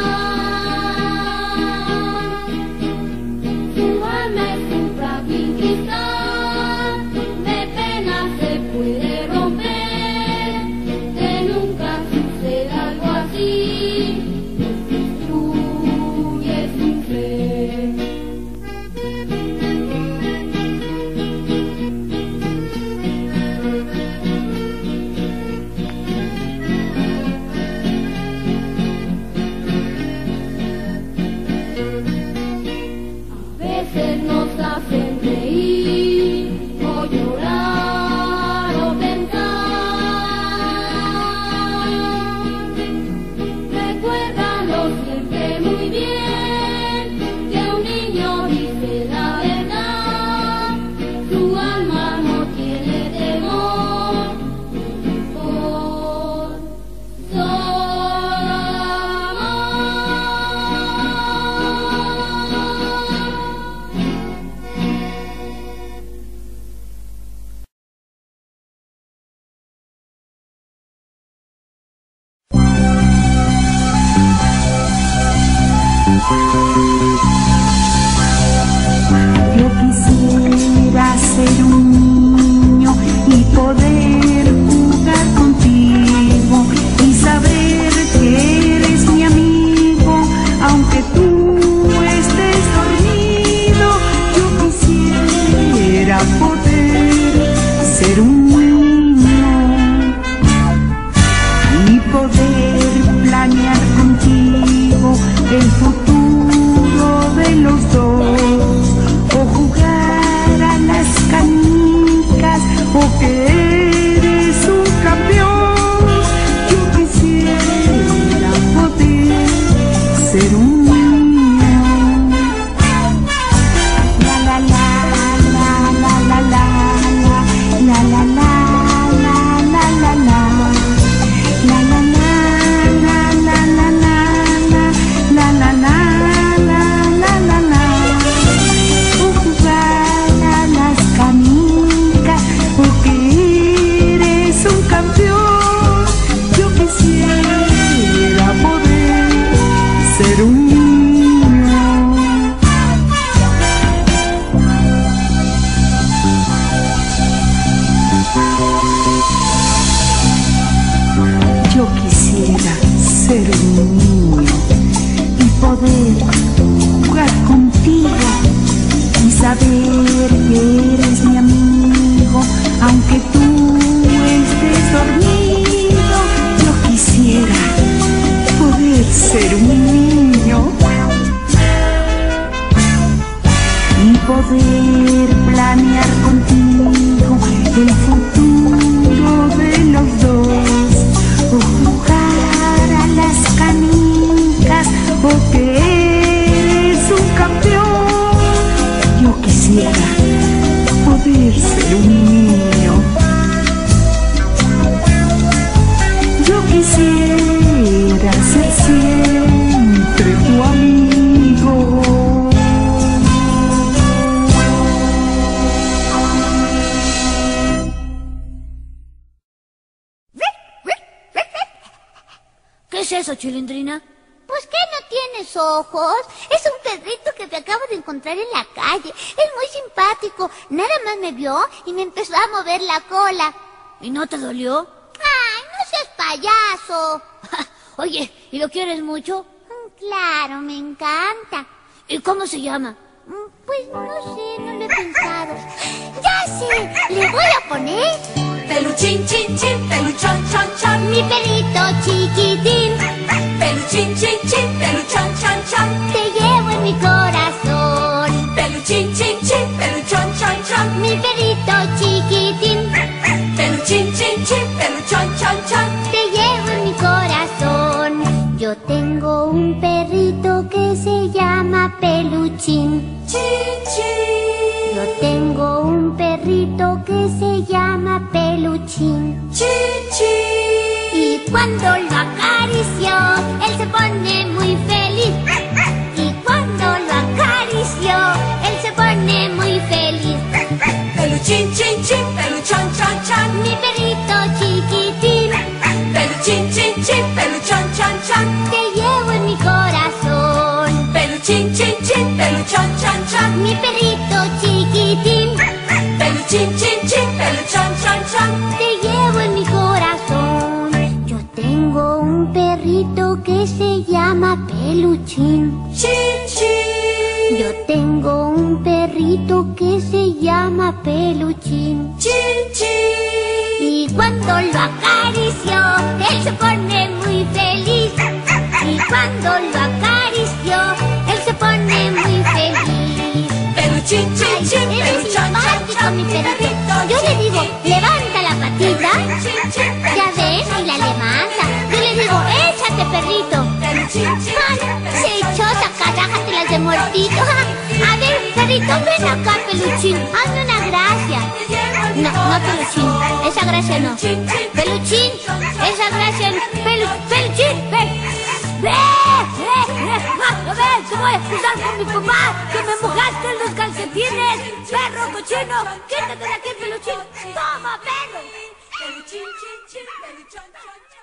Su alma es un frágil cristal, de pena se puede romper, que nunca suceda algo así, destruye sin fe. Nos hacen reír o llorar o pensar. Recuérdalo siempre muy bien, que un niño dice la verdad, su alma no tiene temor por solo amor. Yo quisiera ser un niño y poder jugar contigo y saber que eres mi amigo, aunque tú estés dormido. Yo quisiera poder ser un niño y poder planear contigo el futuro de los dos, o jugar a las canicas, o que eres un campeón. Yo quisiera poder ser un niño. La la la la la la la la la la la la la la la. La la la la la la la la la la la la la. O jugar a las canicas, o que eres un campeón. Yo quisiera poder ser un niño. Yo quisiera ser un niño y poder jugar contigo y saber que eres mi amigo, aunque tú estés dormido. Yo quisiera poder ser un niño y poder planear contigo el futuro de los dos, o jugar a las canicas, o que eres un campeón. Yo quisiera poder ser un niño. Yo quisiera ser siempre tu amigo. ¿Qué es eso, Chilindrina? ¿Pues qué, no tienes ojos? Es un perrito que me acabo de encontrar en la calle. Es muy simpático. Nada más me vio y me empezó a mover la cola. ¿Y no te dolió? ¡Ay, no seas payaso! Oye, ¿y lo quieres mucho? Claro, me encanta. ¿Y cómo se llama? Pues no sé, no lo he pensado. ¡Ya sé! Le voy a poner Peluchín, chin, chin, peluchón, chon, chon. mi perrito chiquitín. Peluchín, chin, chin, peluchón, chon, chon. Te llevo en mi corazón. Peluchín, chin, chin, peluchón, chon, chon. Mi perrito chiquitín. Peluchín, chin, chin, peluchón, chon, chon. Te llevo en mi corazón. Yo tengo un perrito que se llama Peluchín. Chin, chin. Yo tengo un perrito que se llama Peluchín. Chin, chin. Y cuando lo acarició, él se pone muy feliz. Y cuando lo acarició, él se pone muy feliz. Peluchín, chin, chin, peluchón, chon, chon. Mi perrito chiquito. mi perrito chiquitín. Peluchín, chin, chin, peluchón, chon, chon. Te llevo en mi corazón. Yo tengo un perrito que se llama Peluchín. Chin, chin. Yo tengo un perrito que se llama Peluchín. Chin, chin. Y cuando lo acarició, él se pone muy feliz. Y cuando lo acarició, él se pone muy feliz. Peluchín, chin, chin, Ay, peluchón, es simpático mi perrito. Yo le digo, levanta la patita. Ya ven, y la levanta. Yo le digo, échate, perrito. Ay, se echó, sacájatelas de muertito. A ver, perrito, ven acá, Peluchín. Hazme una gracia. No, no, Peluchín, esa gracia no. Peluchín, esa gracia no. Pelu, Peluchín, ven. ¡Ve! ¡Ve! ¡Ve! ¡A ver! ¡Te voy a excusar con mi papá! ¡Que me mojaste los calcetines! ¡Perro cochino! ¡Quítate de aquí, Peluchín! ¡Toma, perro! Peluchín, chin, chin, peluchón, chon, chon.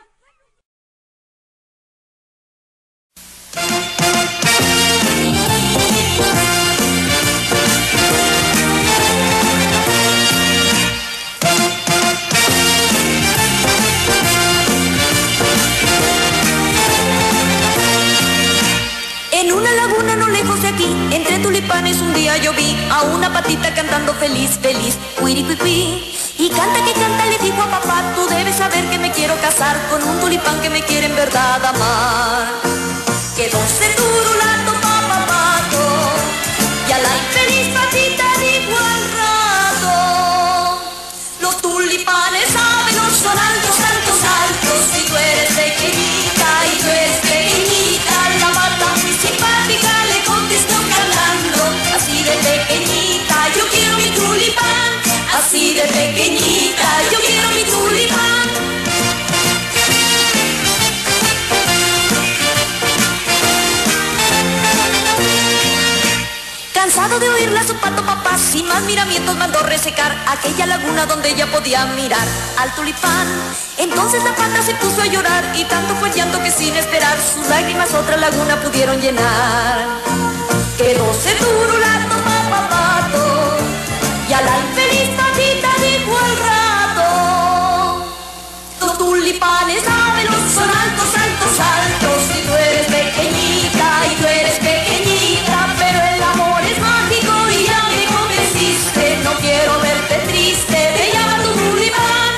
En una laguna no lejos de aquí, entre tulipanes un día yo vi a una patita cantando feliz, feliz, cuiricuicui. Y canta que canta, le dijo a papá, tú debes saber que me quiero casar con un tulipán que me quiere en verdad amar. Quedóse turulato papá pato, y a la infeliz patita dijo al rato, los tulipanes saben, no son altos, altos, altos, si tú eres pequeñita y tú eres pequeñita, la mata muy simpática le contestó cantando, así de pequeñita yo quiero mi tulipán, así de pequeñita yo quiero mi tulipán. Cansado de oírla su pato papá, sin más miramientos mandó resecar aquella laguna donde ella podía mirar al tulipán. Entonces la pata se puso a llorar y tanto fue el llanto que sin esperar sus lágrimas otra laguna pudieron llenar. Quedóse turulato papá pato, y a la infeliz patita dijo al rato, los tulipanes saben, son altos, altos, altos, si tú eres pequeñita y tú eres pequeñita, pero el amor es mágico y ya me convenciste, no quiero verte triste, te llama tu tulipán.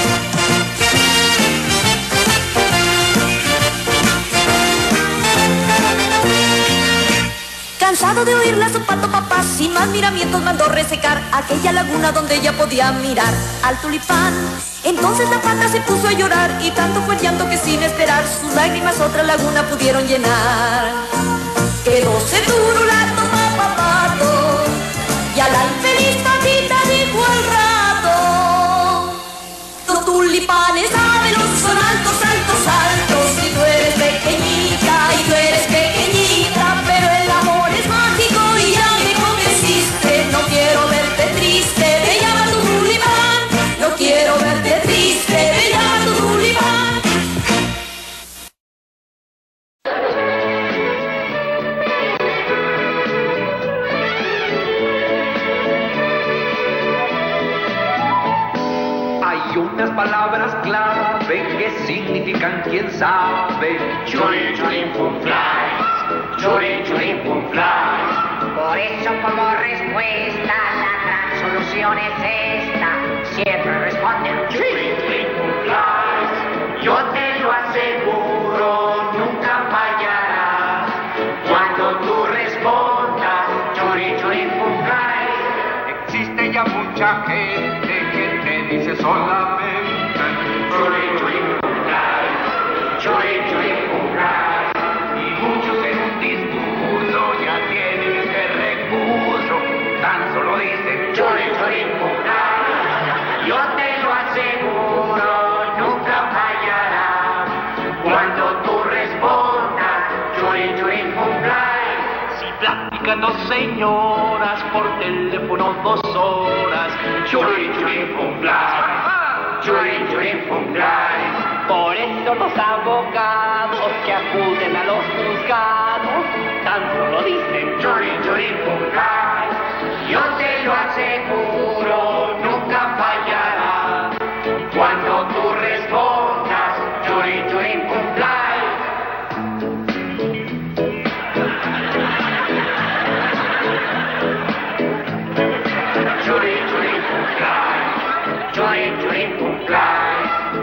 Cansado de oírla su pato papá, sin más miramientos mandó resecar aquella laguna donde ella podía mirar al tulipán. Entonces la pata se puso a llorar y tanto fue el llanto que sin esperar sus lágrimas otra laguna pudieron llenar. Quedóse turulato papá pato, y a la infeliz patita dijo al rato, los tulipanes saben, son altos, altos, altos, si tú eres pequeñita y tú eres pequeñita, pero el amor es mágico y ya me convenciste, no quiero verte triste, te llama tu tulipán, no quiero verte triste, te llama tu tulipán. Hay unas palabras clave que significan quién sabe. Churin, churin, pum, flies. Churin, churin, pum, flies. Por eso como respuesta la gran solución es esta. Siempre responden Churin, churin, pum, flies. Yo te lo aseguro, nunca fallarás. Cuando tú respondas, churin, churin, pum, flies. Existe ya mucha gente que te dice solamente Churin, churin, pum, flies. Churin, churin, pum, flies. y muchos en un discurso ya tienen este recurso, tan solo dicen Churin, churin, pum, flies. Yo te lo aseguro, nunca fallarás. Cuando tú respondas, churin, churin, pum, flies. si platican dos señoras por teléfono dos horas. Churin, churin, pum, flies. Churin, churin, pum, flies. Por eso los abogados que acuden a los juzgados tan solo dicen Churin, churin, pum, flies. yo te lo aseguro, nunca fallará. Cuando tú respondas, churi churi cumplay. Churi churi cumplay, churi churi cumplay.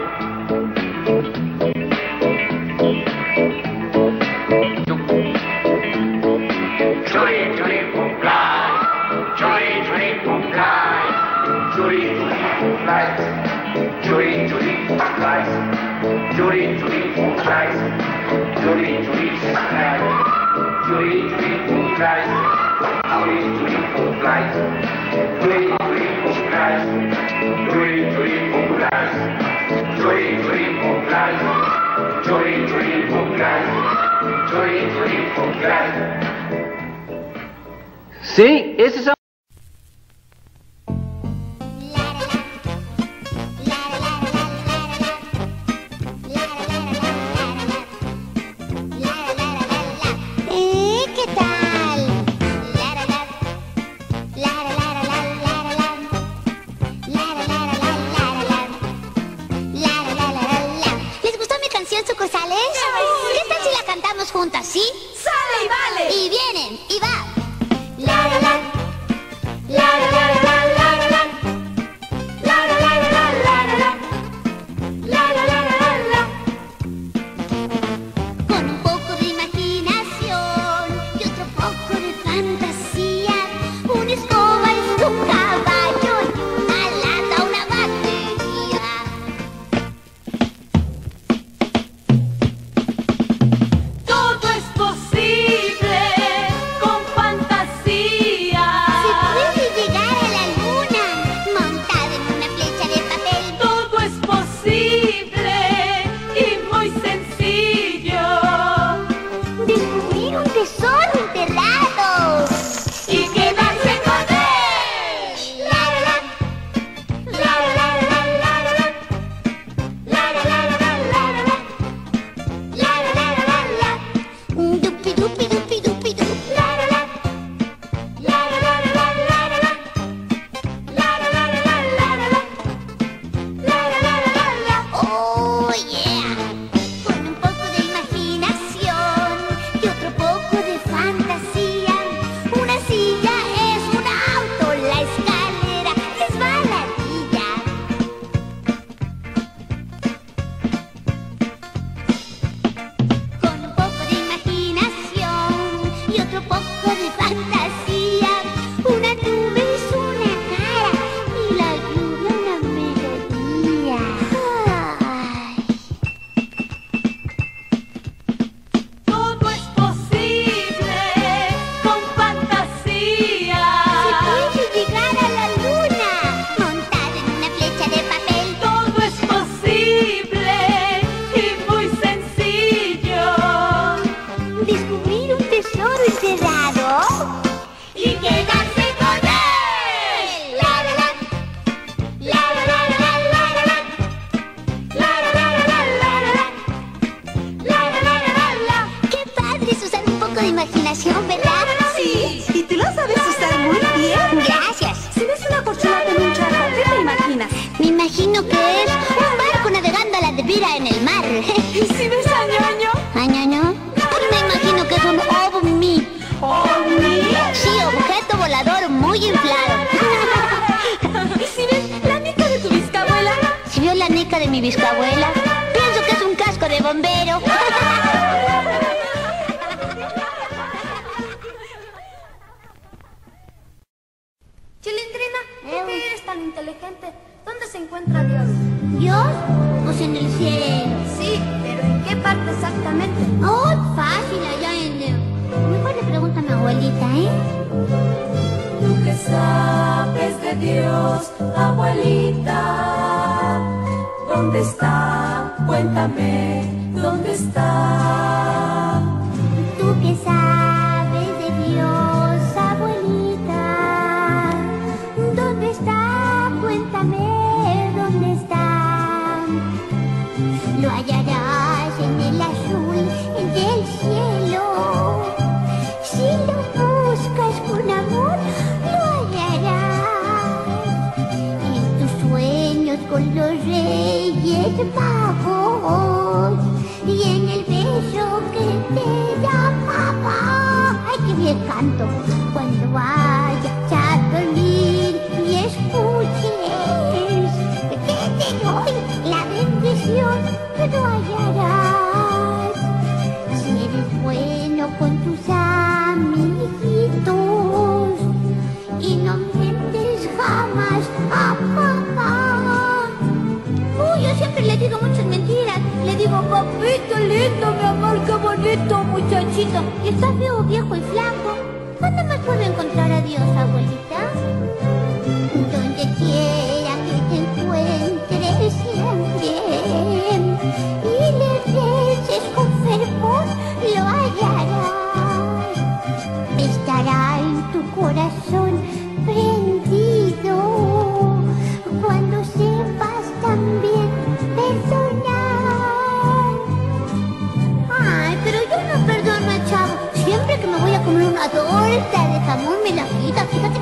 Churi churi cumplay, churi churi cumplay, churi churi cumplay, churi churi cumplay, churi churi cumplay, churi churi cumplay, churi churi cumplay, churi churi cumplay, churi churi cumplay, churi churi cumplay, churi churi cumplay, churi churi cumplay, churi churi cumplay. Sí, ese es... ¿Eh? ¿Qué tal? ¿Les gustó mi canción, sucursales? ¿Qué tal si la cantamos juntas, sí? ¡Sale y vale! Y vienen, y va. La la la. La la la la la la la. La la la la la la la. La la la la la la. Con un poco de imaginación y otro poco de fantasía, una escoba es un caballo y una lata una batería. Todo es posible con fantasía. Se puede llegar a la luna montada en una flecha de papel. Todo es posible y muy sencillo. Descubrir un tesoro enterrado Y quedarse con él. La la la. La la la la la la la. La la la la la la la. La la la la la la. Dupi dupi dupi dupi dup. La la la. La la la la la la la. La la la la la la la. La la la la la la. Oh yeah. Con un poco de imaginación y otro poco de fantasía, una silla es un auto, la escalera es baladilla. Con un poco de imaginación y otro poco de fantasía, una nube es una cara y la lluvia una melodía. Ay. Todo es posible con fantasía. Se puede llegar a la luna montada en una flecha de papel. Todo es posible y muy sencillo. Descubrir un tesoro enterrado Y quedarse con él. La la la. La la la la la la la. La la la la la la la. La la la la la la. Qué padre es usar un poco de imaginación, ¿verdad? Sí, y tú lo sabes usar muy bien. Gracias. Si ves una corcholata en un charco, ¿qué te imaginas? Me imagino que es un barco navegando a la deriva en el mar. ¿Y si ves a ñoño? ¿A ñoño? Pues me imagino que es un ovni. ¿Ovni? Sí, objeto volador muy inflado. ¿Y si ves la nica de tu bisabuela? Si vio la nica de mi bisabuela, pienso que es un casco de bombero. Chilindrina, ¿por qué eres tan inteligente? ¿Dónde se encuentra Dios? ¿Dios? Pues en el cielo. Sí, pero ¿en qué parte exactamente? Oh, fácil, allá en... eh, Mejor le pregunta a mi abuelita, ¿eh? Tú que sabes de Dios, abuelita, ¿dónde está? Cuéntame, ¿dónde está? Tú que sabes de Dios, abuelita, ¿dónde está? Cuéntame, ¿dónde está? Lo hallarás en el azul del cielo. Si lo buscas con amor, lo relámpagos y en el beso que te da papá. Ay, qué bien canto. Cuando vayas a dormir y escuches que te doy la bendición que no hallarás. Si eres bueno con tus amiguitos y no mientes jamás a papá. Uy, yo siempre le digo muchas mentiras. Le digo, papito lindo, mi amor, qué bonito, muchachito. Y está feo, viejo y flaco. ¿Dónde más puedo encontrar a Dios, abuelita? Donde quiera que te encuentres siempre y le reces con fervor, lo hallarás. Estará en tu corazón prendido cuando sepas también perdonar. Ay, pero yo no perdono a Chavo. Siempre que me voy a comer una torta de jamón me la quita, fíjate.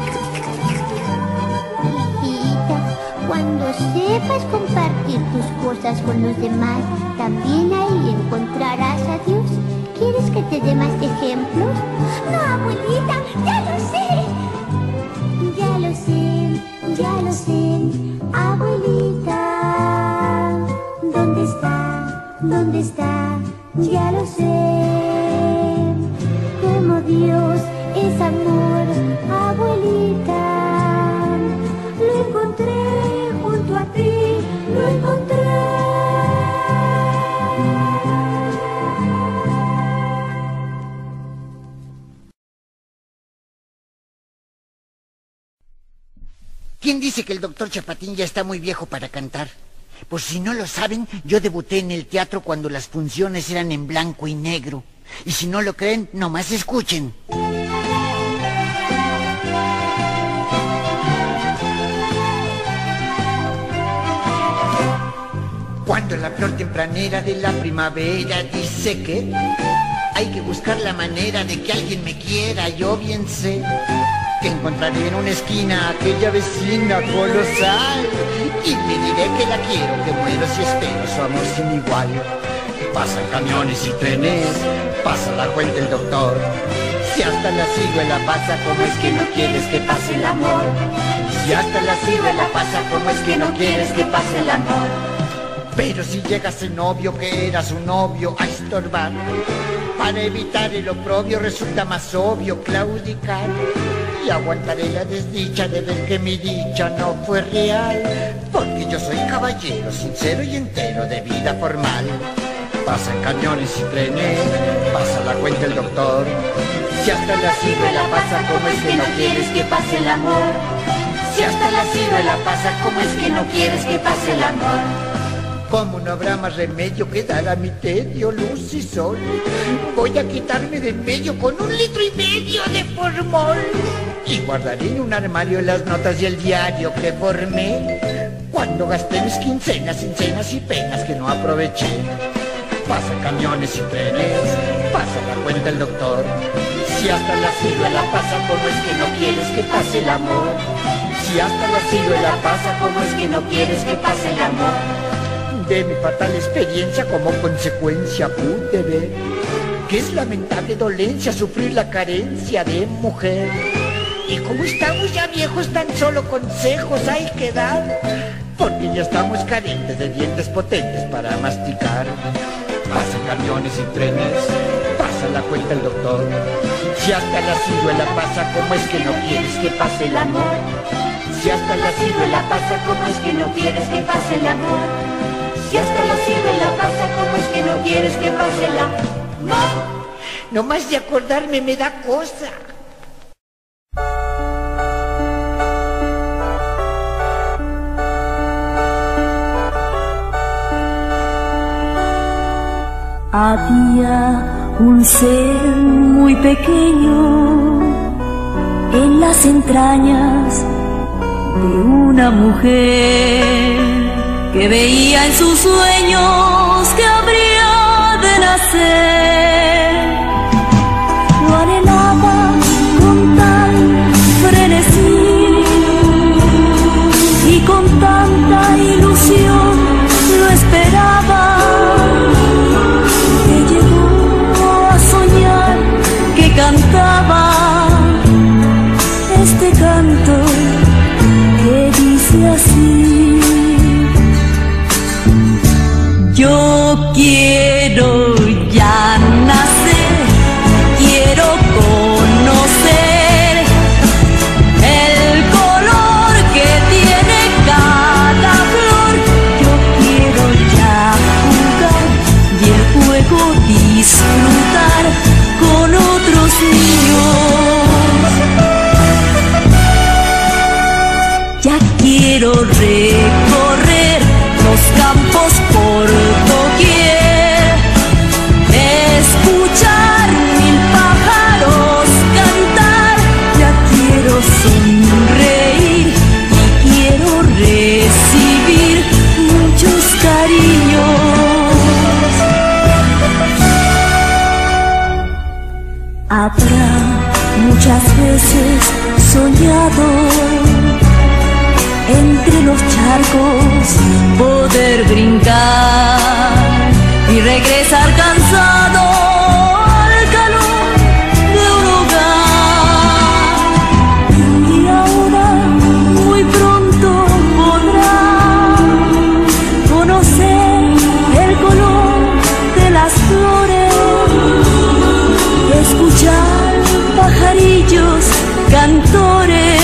Hijita, cuando sepas compartir tus cosas con los demás, también ahí encontrarás a Dios. ¿Quieres que te dé más ejemplos? No, abuelita, ya lo sé. Ya lo sé, ya lo sé, abuelita. ¿Dónde está? ¿Dónde está? Ya lo sé. Como Dios es amor, abuelita. Lo encontré junto a ti, lo encontré. ¿Quién dice que el doctor Chapatín ya está muy viejo para cantar? Por si no lo saben, yo debuté en el teatro cuando las funciones eran en blanco y negro. Y si no lo creen, nomás escuchen. Cuando la flor tempranera de la primavera dice que hay que buscar la manera de que alguien me quiera, yo bien sé que encontraré en una esquina aquella vecina colosal y me diré que la quiero, que muero si espero su amor sin igual. Pasan camiones y trenes, pasa la cuenta el doctor. Si hasta la ciruela pasa, ¿cómo es que no quieres que pase el amor? Si hasta la ciruela pasa, ¿cómo es que no quieres que pase el amor? Pero si llega ese novio que era su novio a estorbar, para evitar el oprobio resulta más obvio claudicar. Y aguantaré la desdicha de ver que mi dicha no fue real, porque yo soy caballero sincero y entero de vida formal. Pasan camiones y trenes, pasa la cuenta el doctor. Si hasta la ciruela pasa, ¿cómo es que no quieres que pase el amor? Si hasta la ciruela pasa, ¿cómo es que no quieres que pase el amor? Como no habrá más remedio que dar a mi tedio luz y sol, voy a quitarme de en medio con un litro y medio de formol. Y guardaré en un armario las notas y el diario que formé cuando gasté mis quincenas sin cenas y penas que no aproveché. Pasan camiones y trenes, pasa la cuenta el doctor. Si hasta la ciruela pasa, ¿cómo es que no quieres que pase el amor? Si hasta la ciruela pasa, ¿cómo es que no quieres que pase el amor? De mi fatal experiencia como consecuencia pude ver que es lamentable dolencia sufrir la carencia de mujer. Y como estamos ya viejos, tan solo consejos hay que dar, porque ya estamos carentes de dientes potentes para masticar. Pasan camiones y trenes, pasa la cuenta el doctor. Si hasta la ciruela pasa, ¿cómo es que no quieres que pase el amor? Si hasta la ciruela pasa, ¿cómo es que no quieres que pase el amor? Si hasta la ciruela pasa, ¿cómo es que no quieres que pase el amor? No más de acordarme me da cosa. Había un ser muy pequeño en las entrañas de una mujer que veía en sus sueños que habría de nacer. Lo anhelaba con tal frenesí y con tanta ilusión lo esperaba. Yo quiero ya nacer, quiero conocer el color que tiene cada flor. Yo quiero ya jugar y el juego disfrutar con otros niños. Ya quiero recorrer los campos por doquier, escuchar mil pájaros cantar. Ya quiero sonreír y quiero recibir muchos cariños. Habrá muchas veces soñado entre los charcos poder brincar y regresar cansado al calor de un hogar. Y ahora muy pronto podrá conocer el color de las flores, escuchar pajarillos cantores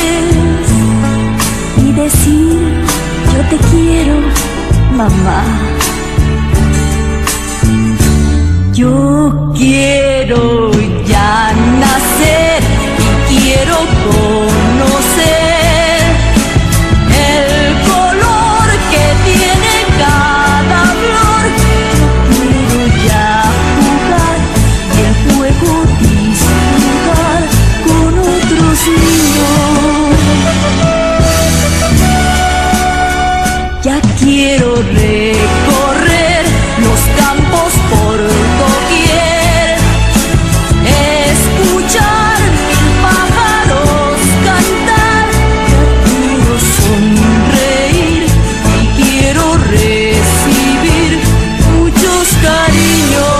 y decir yo te quiero, mamá. Yo quiero ya nacer y quiero conocer el color que tiene cada flor. Yo quiero ya jugar y el juego disfrutar con otros niños. Ya quiero recorrer los campos por doquier, escuchar mil pájaros cantar. Ya quiero sonreír y quiero recibir muchos cariños.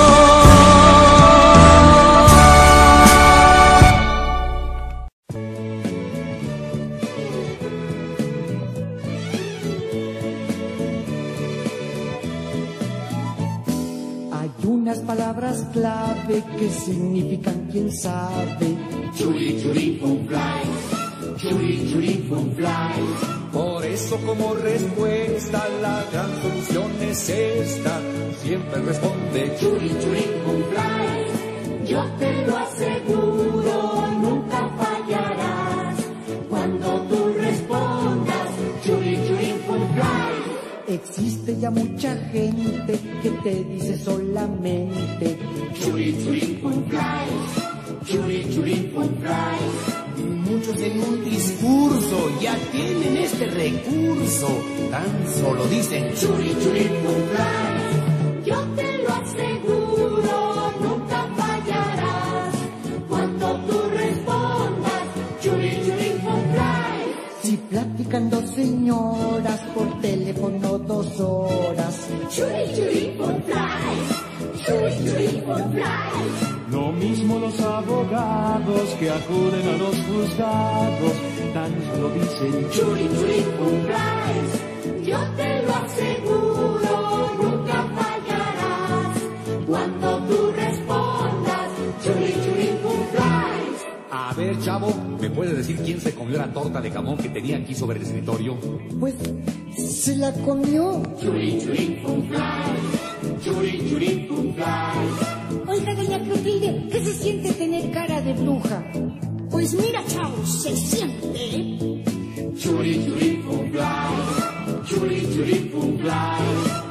Unas palabras clave que significan quién sabe. Churi, churi, pum, fly. Churi, churi, pum, fly. Por eso como respuesta la gran solución es esta. Siempre responde churi, churi, pum, fly. Yo te lo aseguro, nunca fallarás. Cuando tú respondas, churi, churi, pum, fly. Existe ya mucha gente que te dice solamente churi, churi, pum, fly. Churi, churi, pum, fly. Muchos en un discurso ya tienen este recurso, tan solo dicen churi, churi, pum, fly. Yo te lo aseguro, nunca fallarás. Cuando tú respondas, churi, churi, pum, fly. Si platican dos señoras por teléfono dos horas, churi, churi, pum, fly. Churi, churi, pum, fly. Lo mismo los abogados que acuden a los juzgados, tan solo dicen churi, churi, pum, fly. Yo te lo aseguro, nunca fallarás. Cuando tú respondas, churi, churi, pum, fly. A ver, chavo, ¿me puedes decir quién se comió la torta de jamón que tenía aquí sobre el escritorio? Pues se la comió. Churi, churi, pum, fly. Churi, churi, pum, fly. Oiga, doña Clotilde, ¿qué se siente tener cara de bruja? Pues mira, chavos, se siente. Churi, churi, pum, fly. Churi, churi, pum, fly.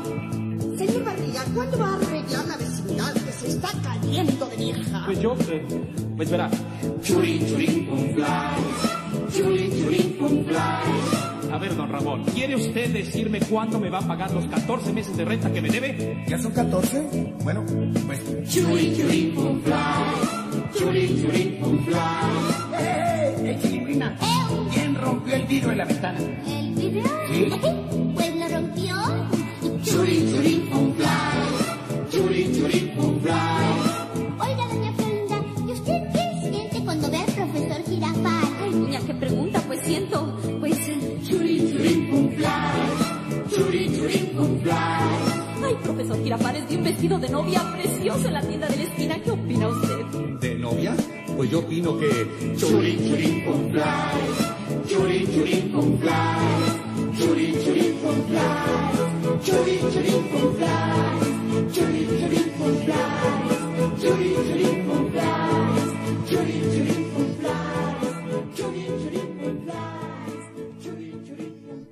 Señor Barriga, ¿cuándo va a arreglar la vecindad que se está cayendo de vieja? Pues yo, eh, pues verá. Churi, churi, pum, fly. Churi, churi, pum, fly. A ver, don Ramón, ¿quiere usted decirme cuándo me va a pagar los catorce meses de renta que me debe? ¿Ya son catorce? Bueno, pues... Churi, churi, pum, fly. Churi, churi, pum, fly. ¡Eh, eh, Chilindrina! ¿Quién rompió el vidrio en la ventana? ¿El vidrio? Sí. Pues lo rompió. Churi, churi, pum, fly. Churi, churi, pum, fly. Oiga, doña Florinda, ¿y usted qué siente cuando ve al profesor Girafal? Ay, niña, qué pregunta, pues siento, pues... Churi, churi, pum, fly. Churi, churi, pum, fly. Ay, profesor Girafales, vi un vestido de novia precioso en la tienda de la esquina. ¿Qué opina usted? ¿De novia? Pues yo opino que... Churin, churin, con flies. Churin, churin, con flies. Churin, churin, con flies. Churin, churin, con flies. Churin, churin, con flies. Churin, churin, con flies. Churin, churin, con flies. Churin, churin, con flies. Churin, churin, con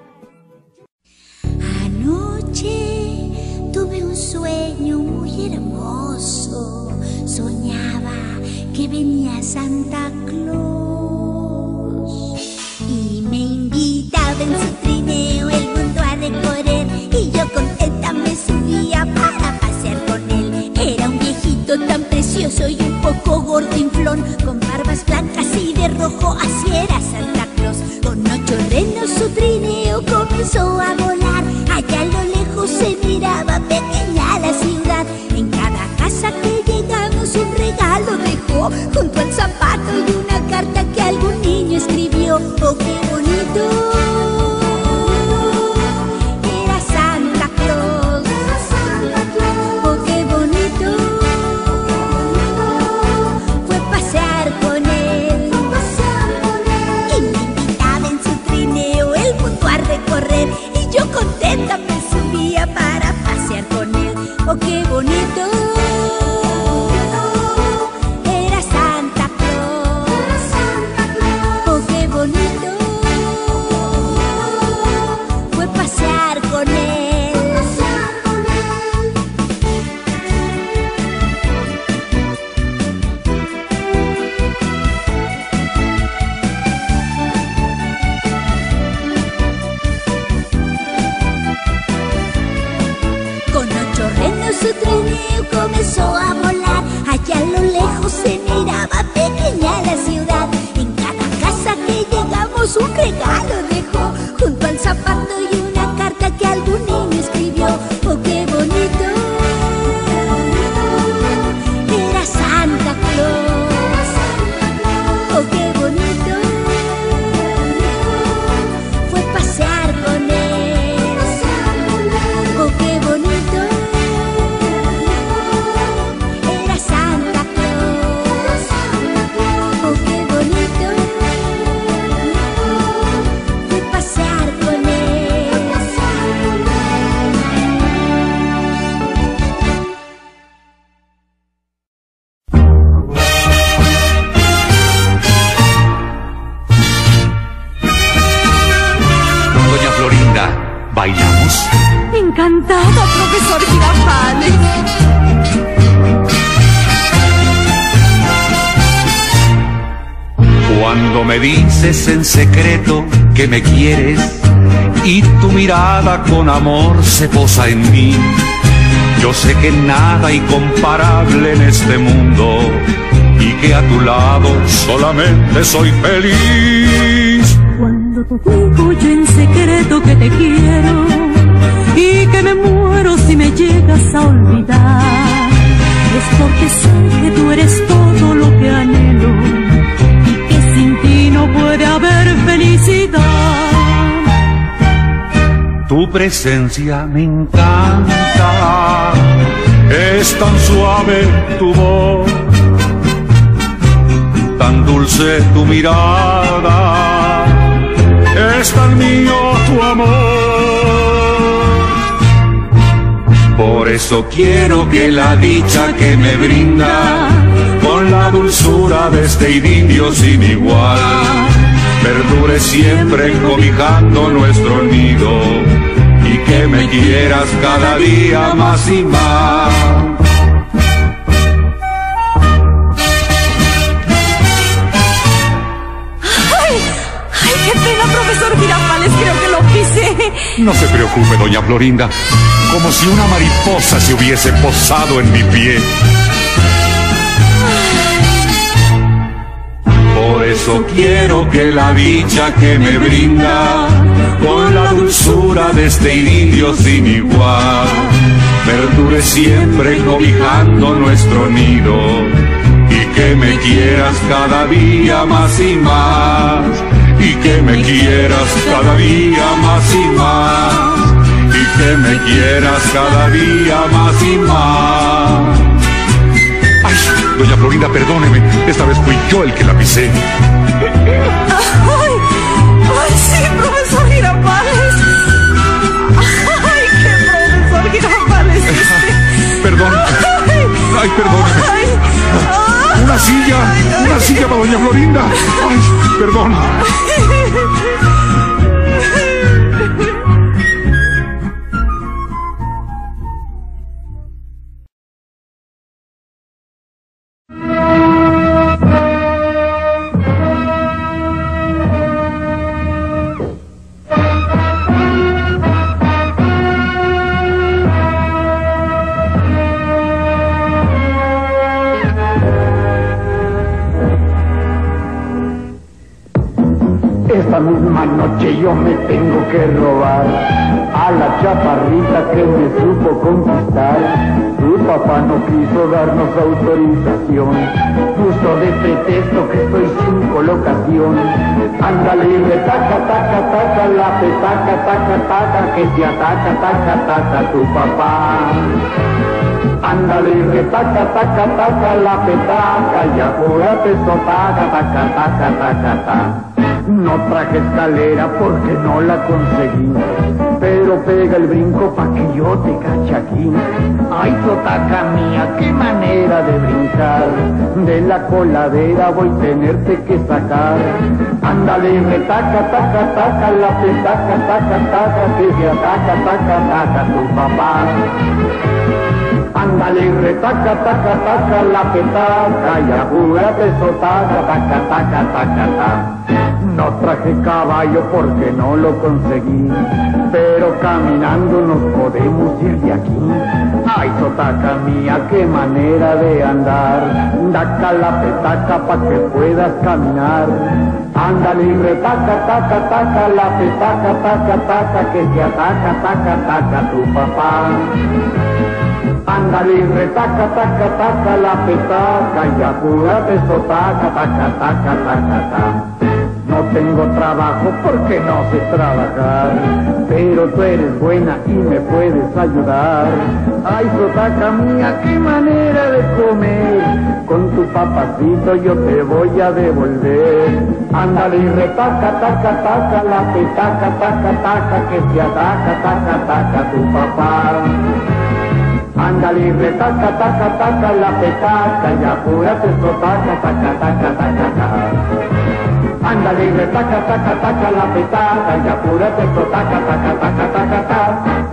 flies. Anoche tuve un sueño muy hermoso. Soñaba que venía Santa Claus y me invitaba en su trineo el mundo a recorrer, y yo contenta me subía para pasear con él. Era un viejito tan precioso y un poco gordinflón, con barbas blancas y de rojo, así era Santa Claus. Con ocho renos su trineo comenzó a volar, allá a lo lejos se miraba pequeña la ciudad. En cada casa que llegamos un regalo dejó, junto al zapato y una carta que algún niño escribió. ¡Oh, qué bonito! Era Santa Claus. ¡Oh, qué bonito! Fue pasear con él. Y me invitaba en su trineo el mundo a recorrer, y yo contenta me subía para pasear con él. ¡Oh, qué bonito! Era Santa Claus. ¡Oh, qué bonito! Fue pasear con él. Con ocho renos su trineo comenzó a volar, allá a lo lejos se miraba pequeña la ciudad. En cada casa que llegamos un regalo dejó, junto al zapato y una carta que algún niño escribió. ¡Oh, qué bonito! Era Santa Claus. ¡Oh, qué bonito! Fue pasear con él. ¡Oh, qué bonito! Era Santa Claus. ¡Oh, qué bonito! Fue pasear con él. Doña Florinda, ¿bailamos? Encantada, profesor Girafales. Cuando me dices en secreto que me quieres y tu mirada con amor se posa en mí, yo sé que nada hay comparable en este mundo y que a tu lado solamente soy feliz. Cuando te digo yo en secreto que te quiero y que me muero si me llegas a olvidar, es porque sé que tú eres todo lo que anhelo y que sin ti no puede haber felicidad. Tu presencia me encanta, es tan suave tu voz, tan dulce tu mirada, es tan mío tu amor. Por eso quiero que la dicha que me brinda, con la dulzura de este idilio sin igual, perdure siempre cobijando nuestro nido y que me quieras cada día más y más. ¡Qué pena, profesor Girafales! Creo que lo pisé. No se preocupe, doña Florinda, como si una mariposa se hubiese posado en mi pie. Por eso quiero que la dicha que me brinda, con la dulzura de este idilio sin igual, perdure siempre cobijando nuestro nido y que me quieras cada día más y más. Y que me quieras cada día más y más, y que me quieras cada día más y más. Ay, doña Florinda, perdóneme, esta vez fui yo el que la pisé. ¡Ay! ¡Ay, sí, profesor Girafales! ¡Ay, qué profesor Girafales! Perdón. Ay, perdóneme. Ay, una silla, una silla para doña Florinda. Ay, perdón. Esta misma noche yo me tengo que robar a la chaparrita que me supo conquistar. Su papá no quiso darnos autorización, justo de pretexto que estoy sin colocación. Ándale y le taca, taca, taca, la petaca, taca, taca, que te ataca, taca, taca tu papá. Ándale y retaca, taca, taca, la petaca, y apúrate, sotaca, taca, taca, taca, taca. No traje escalera porque no la conseguí, pero pega el brinco pa' que yo te cache aquí. Ay, sotaca mía, qué manera de brincar, de la coladera voy a tenerte que sacar. Ándale, retaca, taca, taca, la petaca, taca, taca, que te ataca, taca, taca tu papá. Ándale, retaca, taca, taca, la petaca, y apúrate, sotaca, taca, taca, taca, taca. No traje caballo porque no lo conseguí, pero caminando nos podemos ir de aquí. Ay, sotaca mía, qué manera de andar, daca la petaca pa' que puedas caminar. Ándale y retaca, taca, taca, la petaca, taca, taca, que te ataca, taca, taca tu papá. Ándale y retaca, taca, taca, la petaca, y apúrate, sotaca, taca, taca, taca, taca. No tengo trabajo porque no sé trabajar, pero tú eres buena y me puedes ayudar. Ay, sotaca mía, qué manera de comer, con tu papacito yo te voy a devolver. Ándale y retaca, taca, taca, la petaca, taca, taca, que te ataca, taca, taca tu papá. Ándale y retaca, taca, taca, la petaca, y apúrate, sotaca, taca, taca, taca, taca. Ándale y retaca, taca, taca, la petaca, y apúrate, sotaca, taca, taca, taca, taca.